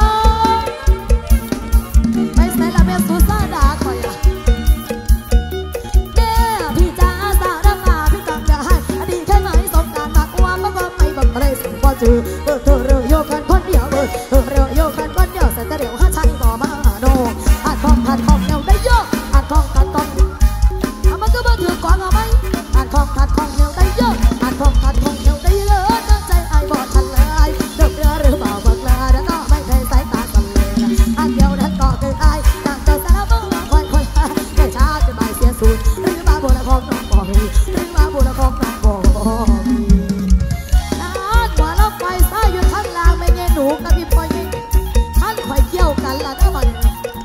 ไปใส่ละเมสุสาดาคอยอะเด้อพี่จ้าสาวน้ำมาพี่กำจะให้อดีตแค่ไหนสงการมากว่าก็ไม่บังเลยสิ่งว่าจือเธอเรือโยกันคนเดียวเรือโยกันคนเดียวแต่เดี๋ยวหาชัยต่อมาโนอัดของแนวได้เยอะอัดของมันก็มาถือกวางเอาไหมอัดของแนวได้เยอะอัดของแนวได้เยอะตั้งใจไอ้บอดทันเลยเดือดหรือเปล่าบังลาแล้วก็ไม่เคยสายตาสั่นเลยอันเดียวนั้นก็คือไอ้ต่างใจสารพัดคอยแค่ช้าจะไม่เสียสูตรหรือมาบุญละของน้องบ่มีหรือมาบุญละของน้องบ่มีหัวเราไฟซ้ายอยู่ข้างล่างไม่เงี้ยหนูกับพี่ปอยท่านคอยเกี่ยวกันละทั้งวัน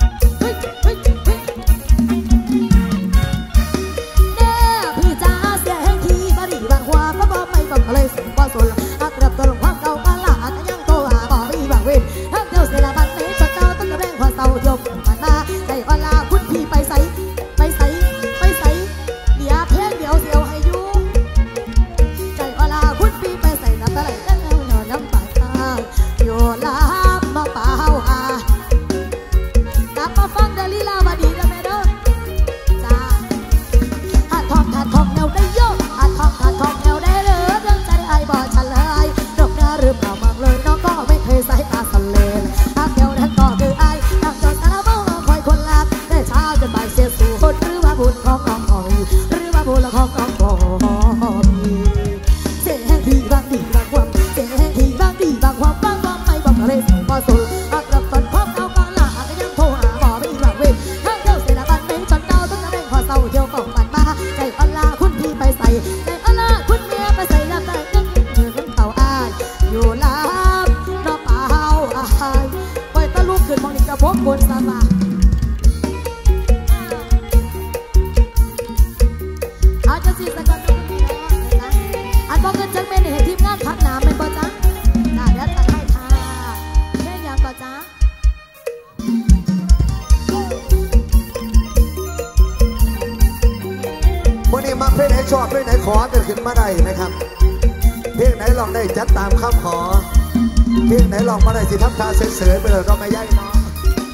เลยสิ่งว่าส่วนอัตราตัวลงความเก่ากันละอัตยังโตหาบ่มีบางเว้นทั้งเดียวเสียละบันนี้จะเก่าตั้งแต่แรงความเศร้ายกมันมาใจอ่อนลาคุณพี่ไปใสเดี๋ยวเพียงเดียวเสียวให้อยู่ใจอ่อนลาคุณพี่ไปใสน้ำตาไหลตั้งเงาหน่อน้ำตาอยู่ลาบมาเปล่ากลับมาฟังเดลีลาวดีนะแม่เด้อจ้าหัดทองแนวได้เยอะหัดทองแนวได้บ่ฉันเลยดอกหน้าหรือเปล่ามากเลยน้องก็ไม่เคยใส่ตาสเลนทางเดียวนั้นก็คือไอ้ทางจนสารบ้าคอยคนลักได้เช้าจนบ่ายเสียสูญหรือว่าบุญของน้องบ่มีหรือว่าบุญละของน้องบ่มีเสียงที่บางดีบางความเสียงที่บางดีบางความบางความไม่บอกอะไรสิ่งพอสุดอักรับตอนพบเอาฟังละก็ยังโทรหาบ่ไม่บางเว้นทางเดียวเสียละบันเป็นจนเก่าตั้งแต่แรงพอเศร้าเที่ยวของมันมาใจอ่อนลาคุณพี่ไปใส่ใจอ่อนลาคุณเมียไปใส่ลำใจอยู่ลาบน้องเปล่าไปตะลุกขึ้นมองนี่กระพกบนสาบาเอาจะสิสักคนนึงนะอันบอกเงินจังเป็นเหตุทีมงานพักน้ำเป็นบ่จ๊ะน่าเดี๋ยวจะให้ค่ะแค่ยังบ่จ๊ะวันนี้มาเพลงไหนชอบเพลงไหนขอจะขึ้นมาได้นะครับเพลงไหนลองได้จัดตามคำขอเพลงไหนลองมาได้สิทำตาเสือไปเลยก็ไม่ย่ายเนาะ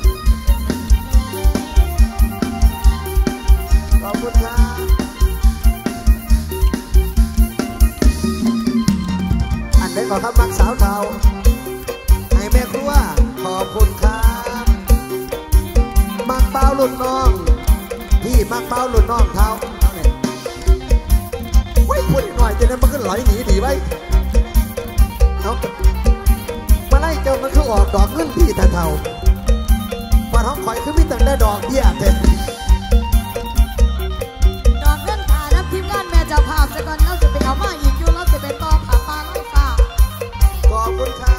ขอบคุณครับอันนี้ขอครับมักสาวเทาให้แม่ครัวขอบคุณครับมักเป้าลุ่นน้องพี่มักเป้าลุ่นน้องเทาพูดหน่อยจะนั้นมันก็ไหลหนีดีไว้เอามาไล่เจ้ามันคือออกดอกเงินพี่แต่เท่ามาท้องข่อยคือมีแต่ได้ดอกเบี้ยเต็มดอกเงินขารับทีมงานแม่เจ้าภาพจะก่อนเราจะไปเอามาอีกอยู่เราจะไปต่อผ่าปลาไล่ฟ้าขอบคุณครับ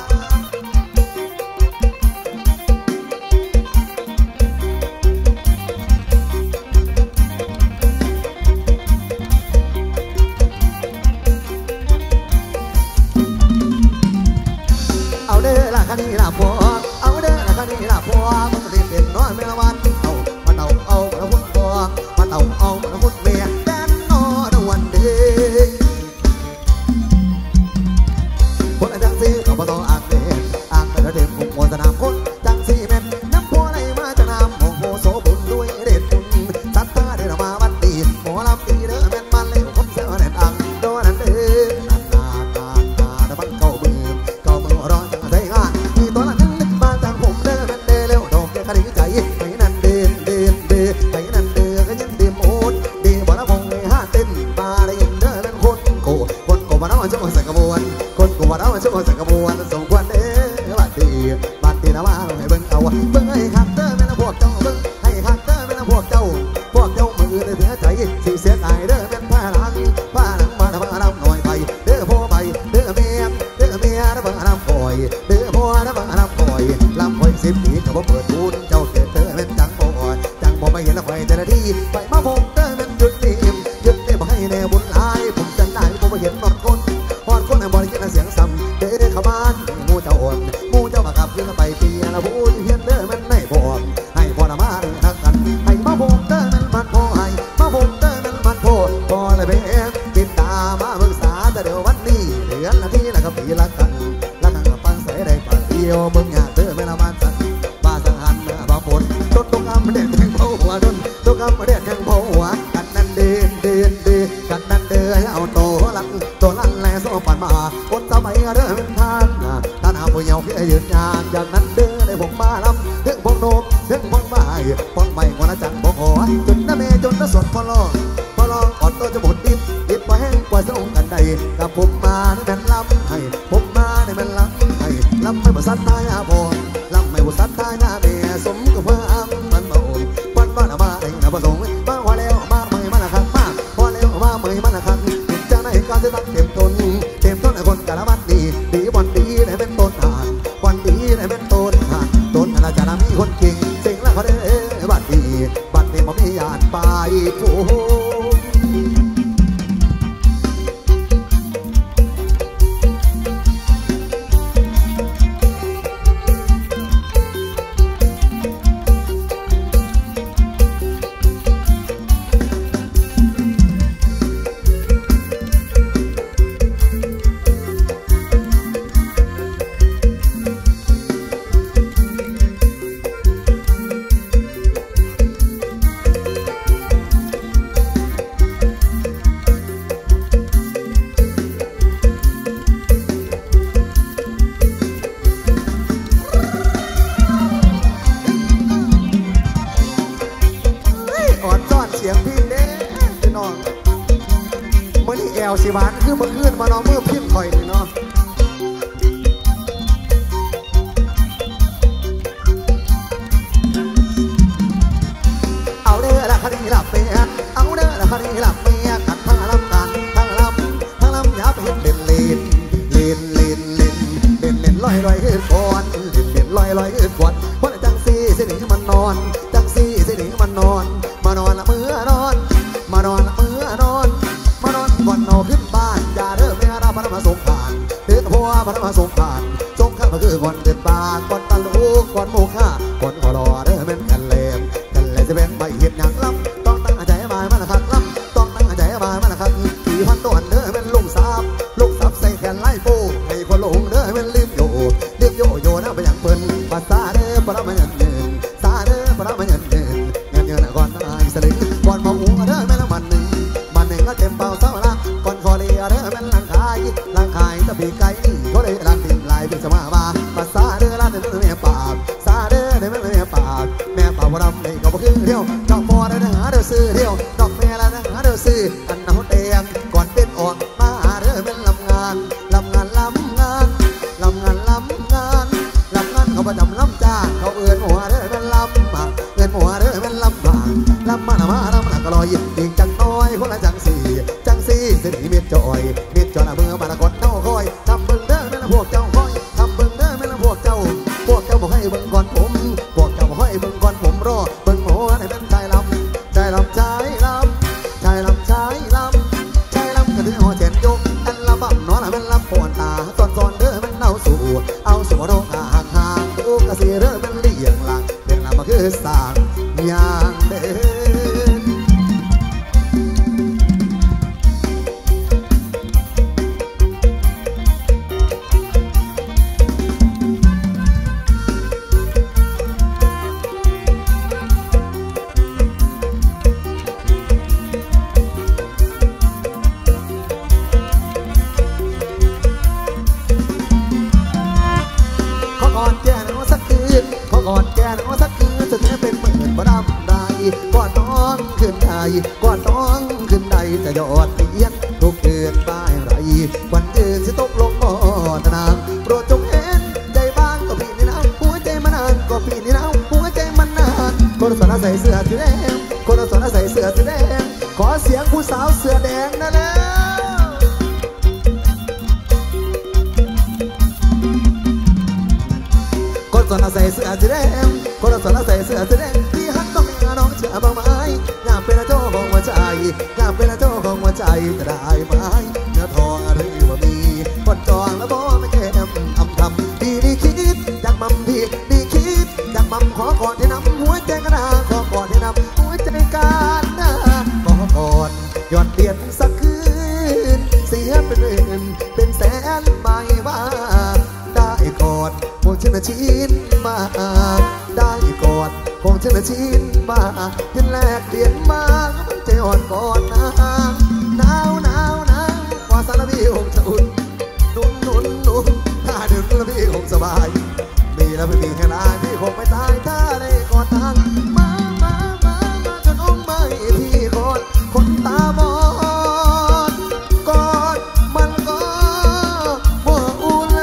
เอาเด้อละคันนี้ละพวกเอาเด้อละคันนี้ละพวกมันจะเป็นน้อยไม่ละวันเอามาเอามาหุ่นพวกมาเอามาหุ่นเมียแดนนอนวันเดียคนละจังสีเขาพอต่ออ่างเด็กอ่างเป็นระเด็กมุมโมสนามคนจังสีแม่นน้ำพัวไหลมาจากน้ำโมโหโสบุญด้วยเด็ดบุญสัตตาเดินมาวัดดีหมอลำตีเด้อแม่นมันเลี้ยวผมเสียแน่นอ่างโดนนั่นเด้อนาบังเก่ามือร้อนจังใจงานมีตัวละนึงมาจากผมเด้อแม่นเด้อแล้วดอกแก่คดีใจให้นั่นเดินให้นั่นเดินก็ยังเดิมโอ๊ตดีบ่ละมองเลยห้าเต้นมาได้ยินเด้อแม่นคนโกมาแล้วมันช่วยใส่กระบวนคนโกมาแล้วมันช่วยใส่กระบวนส่งควันเด้อบัดดีนะว่าให้เบิ่งเอาเบิ่งให้คักเด้อแม่นพวกเจ้าเบิ่งให้คักเด้อแม่นพวกเจ้ามือเสียใจสิเสียใจเด้อแม่นผ้าหลังมาทำหน่อยไปเด้อพ่อไปเด้อเมียเด้อเมียเด้อเบิ่งน้ำปล่อยเด้อพ่อเด้อเบิ่งน้ำปล่อย 30 ปีก็บ่เปิดทุนเจ้าเกิดเธอเป็นจังบ่จังบ่ไม่เห็นละไฟแต่ละทีไปมาผมเธอเป็นหยุดนิ่มหยุดได้บ่ให้แน่บุญหลายผมจังได้บ่ไม่เห็นนอนคนฮอดคนให้บ่ได้ยินเสียงซ้ำเด้เข้าบ้านมูเจ้าอ่อนมูเจ้ามาขับขึ้นไปเปียละพูดเฮียนเด้อมันไม่พอให้พอละมาทักกันให้มาผมเธอมันมันพอให้มาผมเธอมันมันพอเลยเบ้ติดตามาเบิ่งสาแต่เดี๋ยววันนี้เดือนละทีละก็ปีละกันฟังใส่ได้ปากเดียวมึงอยากเจอเวลามันสั่นบ้าสังหันบางคนจนตกอัมเด็ดแทงเผาหัวจนตกอัมเด็ดแทงเผาหัวกันนั่นเดินกันนั่นเดินเอาโตลันแลโซ่ปั่นมาคนสมัยเดินทางท่านหาผู้เยาว์ที่ยืนยานอย่างนั้นเดินได้ผมมาลำถึงพงโนมถึงพงใบพงใบวันจันทร์พงหัวจนน้าเมจนน้าสดพอลองอ่อนตัวจะหมดดิบมาแห้งกว่าส่งกันใดกับผมมาในแผ่นลำให้ผมมาในแผ่นลำให้ลำไม่บุษัตตายอาพรลำไม่บุษัตตายหน้าเมียสมกับความมันมาโอนวันบ้านมาเองนะประสงค์มาพอแล้วมาเมยมันละครั้งมาพอแล้วมาเมยมันละครั้งจะในการจะตั้งเต็มต้นในคนกะละมันดีบอลดีในเป็นต้นหานบอลดีในเป็นต้นหานต้นอะไรจะมีคนเก่งเจ๋งแล้วเขาได้บัดดีมันมีญาติไปโอ้สิบานคือเมื่อคืนมาน้องเมื่อพิมพ์คอยนี่เนาะเอาเด้อละคดีหลับเมียเอาเด้อละคดีหลับเมียกันทั้งลำกันทั้งลำอย่าไปเห็นเล่นลอยขึ้นก่อนเล่นลอยขึ้นก่อนเพราะจังซี่เสด็จมันนอนจังซี่เสด็จมันนอนมานอนละเมื่อนอนมานอนละเมื่อนอนก่อนนอนขึ้นบ้านอย่าเริ่มไม่รับพระมาสงผ่านเตือนพ่อพระมาสงผ่านสงข้ามาคือก่อนเดินบ้านก่อนตะลุกก่อนโมฆะก่อนขอรอเริ่มเป็นกันเลมจะเป็นใบเห็ดอย่างล้ำต้องตั้งใจมามันละคักล้ำต้องตั้งใจมามันละคักขี่พันตัวเด้อเป็นลุงซับใส่แขนไล่ปูให้คนหลงเด้อเป็นรีบโยนะไปอย่างเปิ้นภาษาเด้อพระมายันเงินซาเด้อพระมายันเงินก่อนตายสลิงก่อนมาหัวเด้อแม่ละมันหนึ่งก็เต็มเป่าเศร้าละก่อนคอเลียเด้อเป็นลังคายตะปีไก่ก็เลยรังดินลายเป็นสมาบ้าภาษาเด้อละเด้อแม่ปากซาเด้อเด้อแม่ปากแม่ปากรำเลยก็บ่คือเที่ยวดอกบัวเด้อหาเด้อซื้อเที่ยวดอกแม่ละเด้อหาเด้อซื้ออันน้ำแดงก่อนเป็นออกมาเด้อเป็นลำงานเขาประจำลำจ้าเขาเอื้อนหัวเด้อเป็นลำเอื้อนหัวเด้อเป็นลำบากลำมาหน้าก็ลอยยิงจังน้อยคนละจังสี่เสด็จเมียจอยละเมื่อมาละกดเท่าคอยทำเบิ่งเด้อแม่ละพวกเจ้าคอยทำเบิ่งเด้อแม่ละพวกเจ้าบอกให้เบิ่งก่อนผมพวกเจ้าบอกให้เบิ่งก่อนผมรอเบิ่งหัวให้เป็นชายลำก็ถึงหัวแขนยกอันละบั่มน้อยละเป็นลำปวนตาตอนเด้อมันเอาสู่โรคห่างดูกระสีเด้อเป็นเลี่ยงหลังเลี่ยงหลังมาคือสร้างอย่างเด่นก่อนแก่น้องสักคืนจะแท้เป็นหมื่นบ่ดำใดก่อนต้องขึ้นใดจะยอดเทียนทุกเดือนป้ายไรวันอื่นสิตกลงบ่อตะนางโปรดจงเห็นใจบ้านก็พี่นี่นะหัวใจมันนานก็พี่นี่นะหัวใจมันนานคนสอนใส่เสื้อสีแดงขอเสียงผู้สาวเสื้อแดงนะแล้วคนสอนใส่เสื้อสีแดงคนละส่วนละใส่เสื้อสีแดงที่ฮักต้องหาน้องเชื่อบ้างไหมอยากเป็นเจ้าของหัวใจอยากเป็นเจ้าของหัวใจจะได้ไหมเนื้อทองหรือว่ามีคนจองแล้วบอกไม่แค่อำทำดีดีคิดอยากมั่มดีดีคิดอยากมั่มขอกอดให้นำหัวใจกันนะขอกอดให้นำหัวใจกันนะขอกอดย้อนเดียนสักคืนเสียเป็นหมื่นเป็นแสนไม่ว่าได้กอดคงชนะชินมาได้กอดคงชนะชินมาเห็นแลกเปลี่ยนมาก็มันใจอ่อนก่อนนะหนาวหนาวหนาวกว่าสารพีคงจะอุ่นนุ่นนุ่นนุ่นถ้าเดินแล้วพี่คงสบายมีแล้วไม่มีแค่ลายพี่คงไม่ตายถ้าได้กอดทางมาจนองค์ไม่พี่กอดคนตาบอดกอดมันก็บ่อุ่น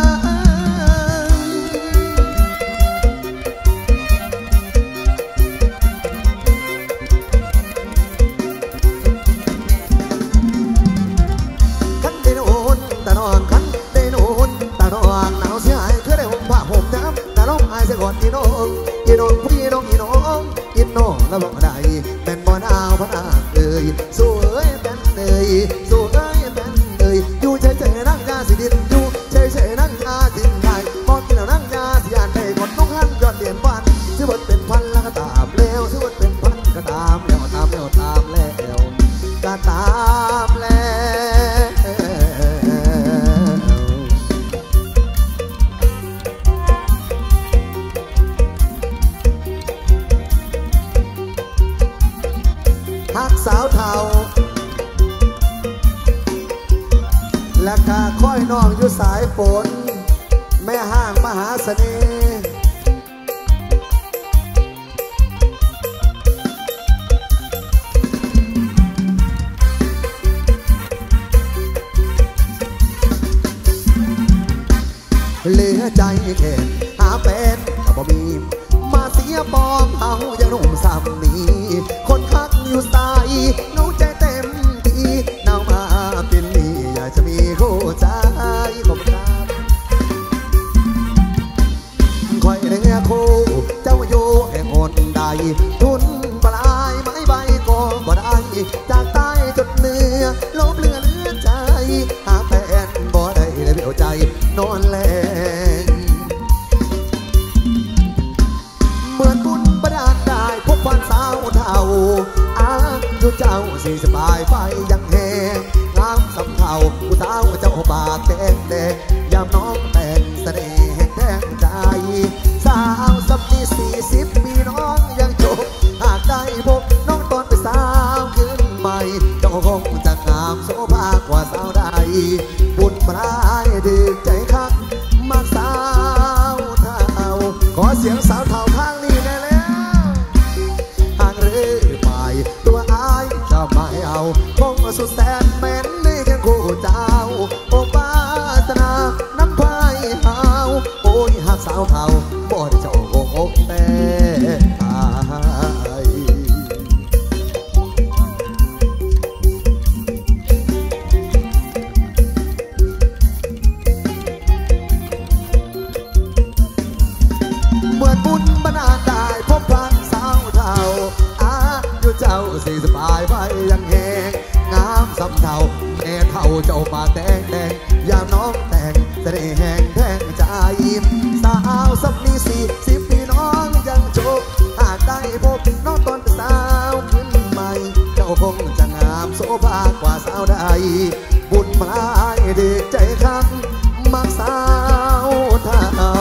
ขันได้โน่นตานอนขันได้โน่นตานอนหนาวเสียหายคือได้ห่มผ้าห่มน้ำตาน้องอายเสียก่อนอีน้องอีน้องพี่น้องอีน้องอีน้องแล้วบอกได้เป็นบ่หนาวพะนาเอ่ยสู้เอ้ยเป็นเอ่ยสู้เอ้ยเป็นเอ่ยอยู่เฉยๆนั่งยาสิดินอยู่เฉยๆนั่งยาสินได้มองกินแล้วนั่งยาสิยานได้กดน้องหันยอดเดียนบ้านซื้อบทเป็นพันแล้วก็ตามแล้วซื้อบทเป็นพันก็ตามแล้วตามแล้วตามแล้วก็ตามแล้วฮักสาวเทาและกาค่อยน้องอยู่สายฝนแม่ห้างมหาเสน่ห์เหลือใจแค่หาเป็นก็บ่มีมาเสียปองเอาอย่างหนุ่มสามนี้คนคักอยู่สายเงาใจเต็มที่หนาวมาเป็นนี่อยากจะมีคู่ใจขอบคุณครับคอยเนื้อคู่เจ้าอยู่แห่งคนใดทุนปลายไม้ใบก็บ่ได้จากใต้จดเหนือลบเลือใจหาแฟนบ่ได้เลยเบี้ยวใจนอนแลเหมือนบุญประดาได้พบควันสาวเทาอยู่เจ้าสีสบายไฟยังแห้งงามสำเทาผู้สาวเจ้าปากแดงแดงยามน้องแต่งเสน่ห์แห่งแทงใจสาวสับนี้40 ปีน้องยังจบหากได้พบน้องตอนเป็นสาวขึ้นใหม่เจ้าคงจะงามโสภากว่าสาวใดบุญปลายดึกใจคักมากสาวเทาขอเสียงสาวเทาข้างนี้ได้แล้วห่างหรือไปตัวอายจะไม่เอาคงสุดแสนแม้นได้แค่คู่เจ้าโอปาสนาน้ำพายหาวโอ้ยหากสาวเทาบ่ได้เจ้าโกกแต่ตายเหมือนบุญบรรดาได้พบพันสาวเทาอยู่เจ้าสีสบายไปยังแหงงามสำเทาแม่เท่าเจ้าปากแดงแดงยามน้องแต่งเสน่ห์แห่งแทงใจสาวสับนี้40 ปีน้องยังโชคหากได้พบน้องตอนเป็นสาวขึ้นใหม่เจ้าคงจะงามโสภากว่าสาวใดบุญพลายเด็กใจคักมักสาวเทา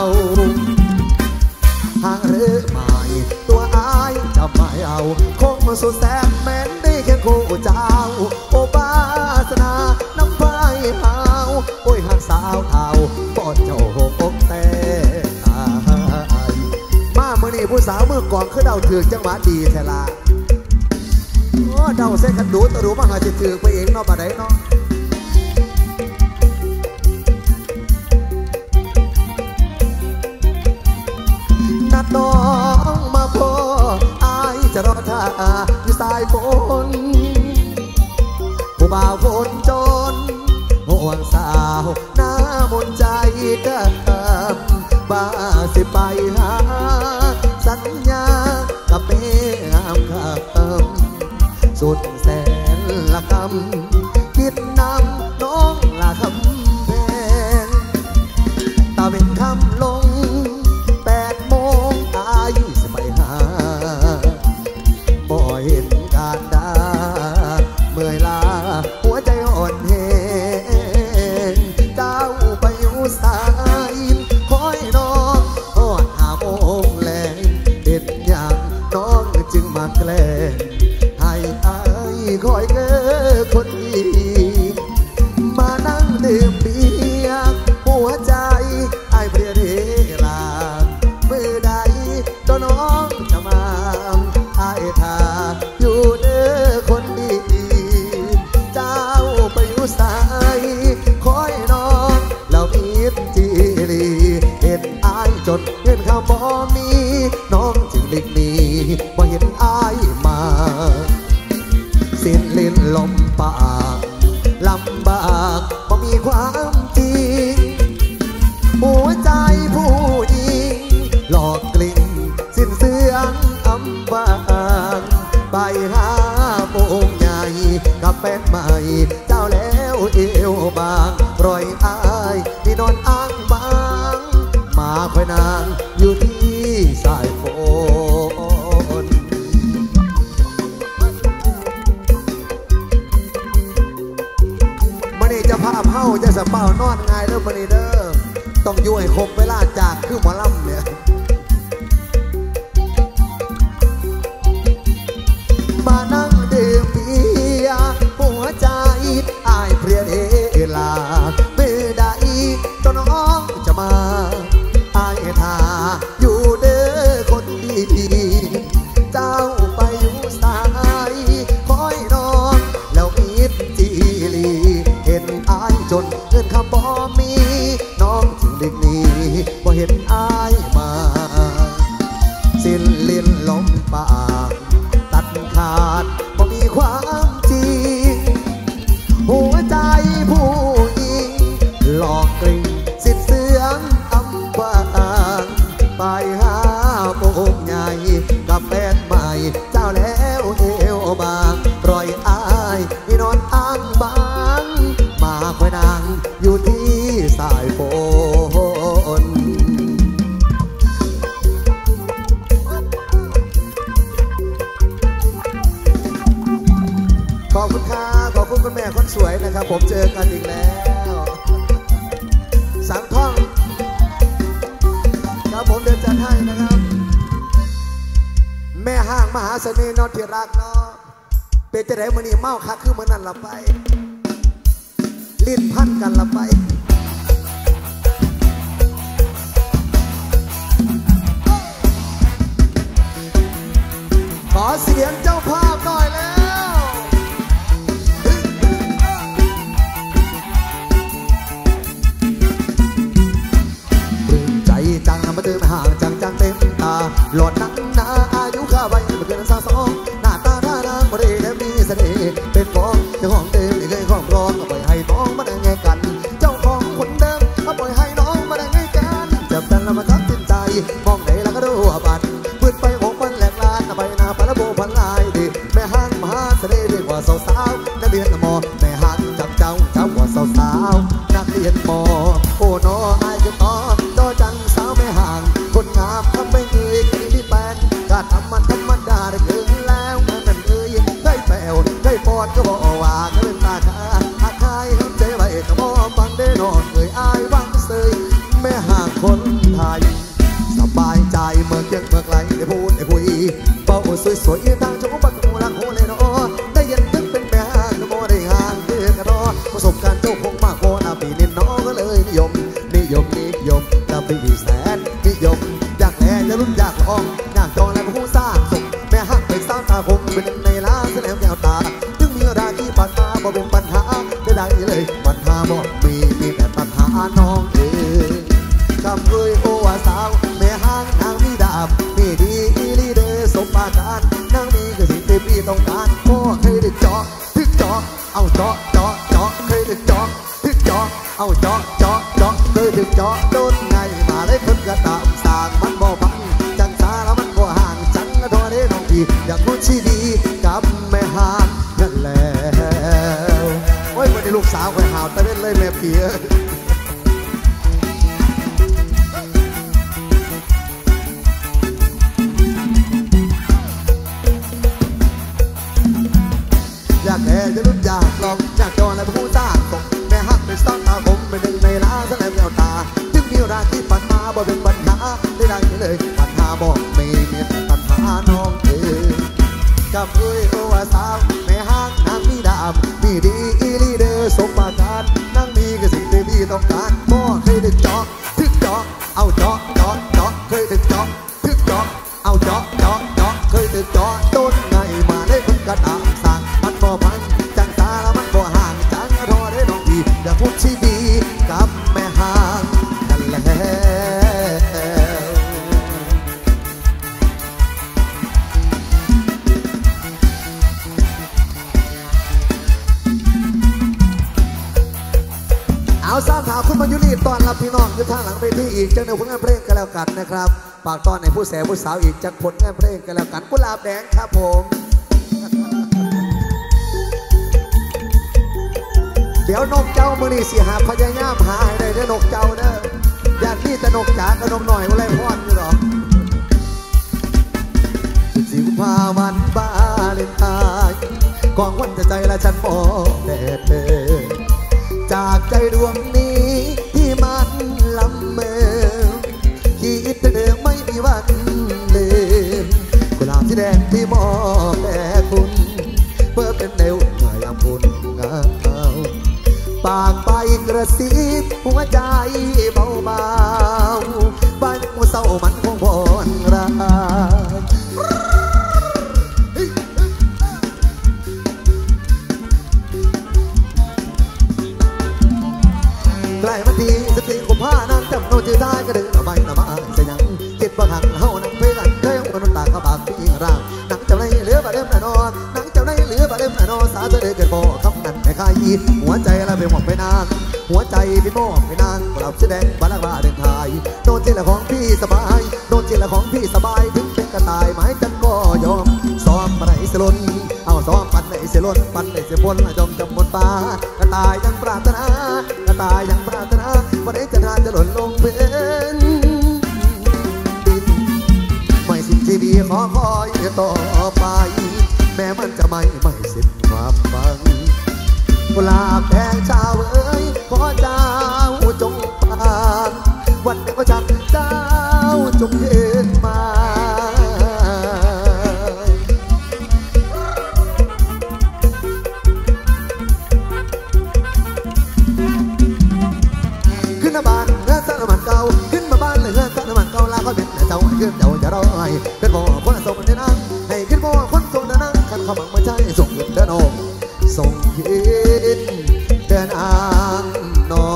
ห่างหรือไม่ตัวอายจะไม่เอาคงมาสุดแสนแม้นได้แค่คู่เจ้าโอบาสนาน้ำพายหาวโอ้ยหากสาวเทาปอดเจ้าหกแต่ตายมาเมื่อนี้ผู้สาวเมื่อก่อนคือเดาถือจังหวะดีแท้ละโอ้เดาเส้นกันดูตะรู้มาหาจะถือไปเองเนาะบ่ได้เนาะนัดน้องมาพออายจะรอท่าอยู่สายฝนผู้บ่าวคนจนห่วงสาวหน้ามนใจกันบ้าสิไปหาสัญญากับแม่งามคำสุดแสนละคำคิดนำน้องละคำแพงตาเป็นคำลง8 โมงอายุสิไปหาบ่เห็นการดาเมื่อยลาหัวใจอ่อนแห้งเจ้าไปอยู่สายคอยน้องทอด5 โมงแลงเด็ดอย่างน้องจึงมาแกล้งให้อายคอยเก้อคนดีมานั่งดื่มเบียร์หัวใจไอ้เพลียเดลามือใดตัวน้องจะมาไอ้ทาอยู่เด้อคนดีเจ้าไปอยู่สายคอยน้องแล้วมีจีรีเห็นไอ้จดเห็นข้าวบ่มีน้องจึงหลีกหนีบ่เห็นไอ้มาสิ้นลิ้นลมปากลำบากบ่มีความจริงหัวใจผู้หญิงหลอกกลิ่นสิ้นเสียงอำบางไปหาโป่งใหญ่กับแฟนใหม่เจ้าแล้วเอวบางรอยอายที่นอนอ้างบางมาคอยนางอยู่ที่สายฝนมันนี่จะพาเผ่าจะสะเป่านอนง่ายเด้อมันนี่เด้อต้องอยู่ให้ครบเวลาจากคือหมอลำเนี่ยมานั่งดื่มเบียร์หัวใจอายเพลียเอลาเมื่อใดตัวน้องจะมาอายทาอยู่เด้อคนดีเจ้าไปอยู่สายคอยน้องแล้วมีจีรีเห็นอายจนเงินคำบ่มีน้องจึงหลีกหนีบ่เห็นอายมาสิ้นลิ้นลมปากตัดขาดบ่มีความจริงหัวใจผู้หญิงหลอกกลิ่นสิ้นเสียงอำบางไปหาโป่งใหญ่กับแฟนใหม่เจ้าแล้วเอวบางรอยอายที่นอนอ้างบางมาคอยนางอยู่ที่สายฝนขอบคุณค่ะขอบคุณคุณแม่คนสวยนะครับผมเจอกันอีกแล้วสังท่องครับผมเดินจัดให้นะครับแม่ห้างมหาเสน่ห์นอที่รักเนาะเป็นจะได้มือนี่เมาคักคือมือนั่นละไปลิ้นพันกันละไปขอเสียงเจ้าภาพหน่อยแล้วจังมาเติมห่างจังเต็มตาหลอดนักหนาอายุข้าไว้เมื่อเกิน32หน้าตาท่านางบ่ได้และมีเสน่ห์เป็นฟองเจ้าของเดิมไม่เคยครอบครองก็ปล่อยให้น้องมาได้ไงกันเจ้าของคนเดิมก็ปล่อยให้น้องมาได้ไงกันจับกันแล้วมาทักติดใจมองไหนแล้วก็ดูบัดมืดไป6 วันแหลกลานไปหน้าพระโบพันลายดิแม่ห้างมหาเสน่ห์เรียกว่าสาวนักเรียนมอแม่ห้างจับเจ้ากว่าสาวนักเรียนมอโอ้น้ออายจะต่อจังสาวแม่ห่างคนงามทำไม่เคยที่แปลงก็ทำมันธรรมดาได้เกินแล้วนั่นเคยแปวเคยปอดก็บอกว่าก็เป็นตาคาอาคายทำใจไว้ก็บอกฟังได้นอนเคยอายวังเสยแม่ห่างคนไทยสบายใจเมื่อเกี่ยงเมื่อไกลได้พูดได้คุยเป่าสวยๆทางชมบัตรมูลังโหเลยเนาะได้ยันตึกเป็นแม่ห่างก็บ่ได้ห่างเดือกระดอประสบการณ์เจ้าคงมากกว่าอาปีนินน้องก็เลยนิยมจะปีแสนนิยมอยากแลจะรุ่นอยากลองอยากจองแล้วก็คงสร้างสุขแม่ฮักเป็นสาวตาคงเป็นในล้าแสดงแก้วตาถึงมีราคีปัญหาบ่เป็นปัญหาได้เลยปัญหาบ่มีแต่ปัญหาน้องเองคำเอ่ยโอว่าสาวแม่ห้างนางมีดาบมีดีอีลีเดสมปาการนางมีคือสิ่งที่พี่ต้องการโอ้เคยได้เจาะทึกเจาะเอาเจาะเคยได้เจาะทึกเจาะเอาเจาะเคยถึงเจาะโดนไงมาได้คนกระตามสางดชีดีกับแม่หานนั่นแล้วโอ้ยวันนี้ลูกสาวคอยหาวตะเล่นเลยแม่เปียอยากแก่จะรุ่นอยากลองอยากจอนและผู้สร้างตกแม่ฮักเป็นสร้างตาผมเป็นหนึ่งในล้านแสดงแววตาจึงมีราที่ปัญหาบ่เป็นปัญหาได้ดังนี้เลยปัญหาบอกไม่มีปัญหาน้องกับเอ้ยโอวาสาวแม่ฮักนางมีดามมีดีอีลีเดอร์สมปรารถนานั่งมีกับสิ่งที่พี่ต้องการบ่เคยถึงเจาะถึงเจาะเอาเจาะเจาะเจาะเคยถึงเจาะถึงเจาะเอาเจาะเจาะเจาะเคยถึงเจาะต้นไงมาได้พึ่งกระตามสั่งมันบ่พังจังตาแล้วมันบ่ห่างจังรอได้น้องพี่อย่าพูดชีดีกับแม่ห่างกันแล้วเอาสามถามคุณมายุรีตอนรับพี่น้องอยู่ทางหลังเวทีอีกจังหนึ่งผลงานเพลงกันแล้วกันนะครับฝากตอนในผู้แสบผู้สาวอีกจากผลงานเพลงกันแล้วกันกุหลาบแดงครับผมเดี๋ยวนกเจ้ามือนี่สิหาพยายามหาให้ได้เด้อนกเจ้าเด้อญาติพี่แต่นกจ๋ากับนกหน่อยว่าไรพอดอยู่หรอสิบห้าวันบ้าเลนไทน์กองวันใจและฉันบอกแต่เธอจากใจดวงนี้ที่มันลำเมอคิดแต่เดิมไม่มีวันลืมกุหลาบที่แดงที่มอบแด่คุณเพื่อเป็นแนวเมื่อยามคุณเงาปากไปกระซิบหัวใจเบาๆบ้านหัวเศร้ามันคงผ่อนรายใกล้วันที่14 กุมภาพันธ์นั้นจำโน้ตที่ได้ก็เดินไปละมาจะยังคิดว่าหักเฮานั่งเพลงเคยของน้ำตาขบากพี่ร่างนังเจ้าในเหลือบาเดิมแน่นอนนังเจ้าในเหลือบาเดิมแน่นอนสาเธอเดินเกิดบ่คำนั้นไม่คายหัวใจละเป็นหวังไปนางหัวใจพี่มอบไปนางกลับแสดงบาลักบาเดินทายโดนจิตละของพี่สบายโดนจิตละของพี่สบายถึงเป็นกระต่ายไม้จันก็ยอมซ้อมปันไหนเสลนเอาซ้อมปันไหนเสลนปันไหนเสพลจมจำหมดตากระต่ายยังปรารถนากระต่ายยังปรารถนาวันนี้จะทานจะหล่นลงเป็นดินไม่สิ้นชีวิตขอคอยต่อไปแม้มันจะไม่สิ้นความฝันกุหลาบแดงชาวเอ๋ยขอเจ้าจงปานวันนี้ก็จักเจ้าจงเห็นมาขึ้นมาบ้านเงื่อนสารมันเก่าขึ้นมาบ้านเลยเงื่อนสารมันเก่าลาเขาเป็นเจ้าให้ขึ้นเจ้าจะรอยเป็นบ่อคนส่งในนั่งให้ขึ้นบ่อคนส่งในนั่งขันเขาบังมาใช้ส่งเงินเดินออกส่งคิดเดินอ่างนอ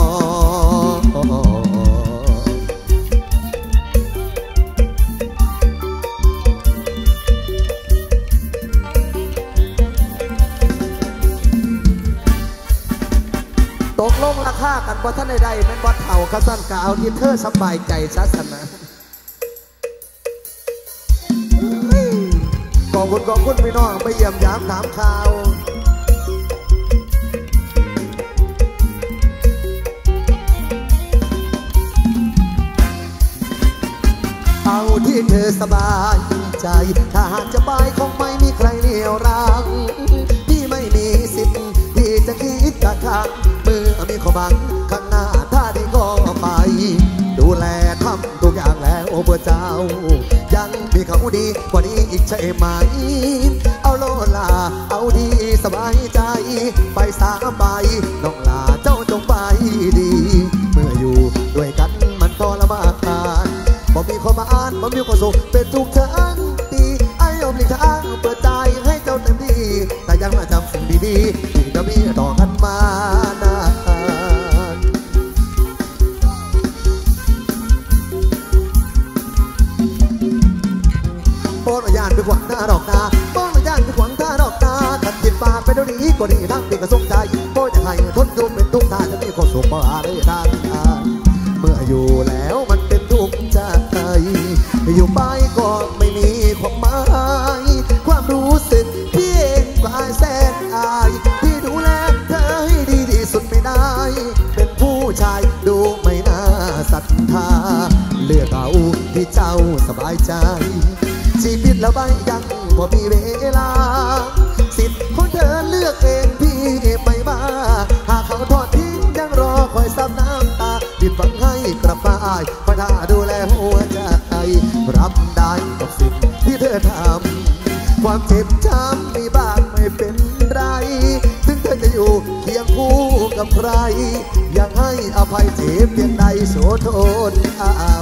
ตกลงราคากันว่าท่านใดๆเป็นวัดเถ่าข้าสั้นกาวที่เธอสบายใจชัดสนะขอบคุณพี่น้องไปเยี่ยมยามถามข่าวเอาที่เธอสบายใจถ้าหากจะไปคงไม่มีใครเหนี่ยวรั้งพี่ไม่มีสิทธิ์ที่จะคิดกะทางเมื่อมีความหวังข้างหน้าถ้าได้ก็ไปดูแลทำทุกอย่างแล้วเพื่อเจ้ายังมีเขาดีกว่านี้อีกใช่ไหมเอาโลลาเอาดีสบายใจไปสาไปน้องลาเจ้าจงไปดีเมื่ออยู่ด้วยกันมันทรมานบ่มีความอ่านบ่มีความสุขเป็นทุกทั้งปีไอ้ยอมหลีกทางเปิดใจให้เจ้าเต็มที่แต่ยังมาจำสิ่งดีๆที่จะมีต่อกันมานานโปรดญาณไปขวางหน้าดอกนาโปรดญาณไปขวางหน้าดอกนาขัดจิตปากไปเดี๋ยวนี้ก็ดีทั้งปีกระสงใจโปรดจะให้ทนทุกข์เป็นทุกท่าจะมีความสุขมาได้ทางเมื่ออยู่แล้วมันเป็นทุกข์ใจอยู่ไปก็ไม่มีความหมายความรู้สบายใจชีวิตละใบยังบ่มีเวลาสิทธิ์ของเธอเลือกเองพี่ไม่มาหากเขาทอดทิ้งยังรอคอยซับน้ำตาปิดฝังให้กลับมาอ้ายคอยท่าดูแลหัวใจรับได้กับสิ่งที่เธอทำความเจ็บช้ำมีบ้างไม่เป็นไรถึงเธอจะอยู่เคียงคู่กับใครยังให้อภัยเจ็บเพียงใดโสโทนเอา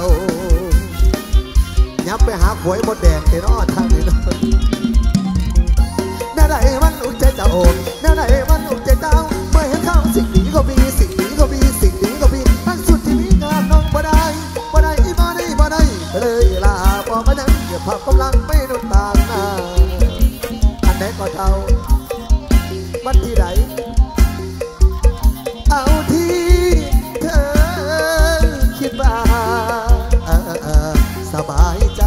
ยับไปหาหวยหมดแดงเทนอทางนี้นะแน่ใดมันอุกใจเจ้าแน่ใดมันอุกใจเจ้าเมื่อเห็นเขาสิ่งดีก็มีสิ่งดีก็มีสิ่งดีก็มีทั้งสุดที่มีงามน้องบ่ได้บ่ได้บ่ได้บ่ได้ไปเลยลาพอมานั้นเก็บภาพกำลังไม่นุนต่างหน้าอันไหนก็เท่าวันที่ไหนเอาที่เธอคิดว่าสบายใจ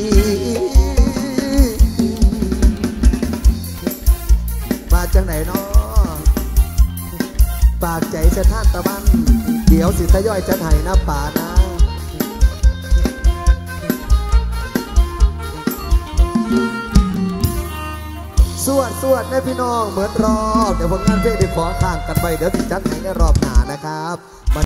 มาจังไหนเนาะปากใจจะท่านตะวันเดี๋ยวสิทย่อยจะไห้น้ำป่านะสวดแม่พี่น้องเหมือนรอบเดี๋ยวผลงานเพลงได้ขอข้างกันไปเดี๋ยวติดจัดให้ในรอบหน้านะครับ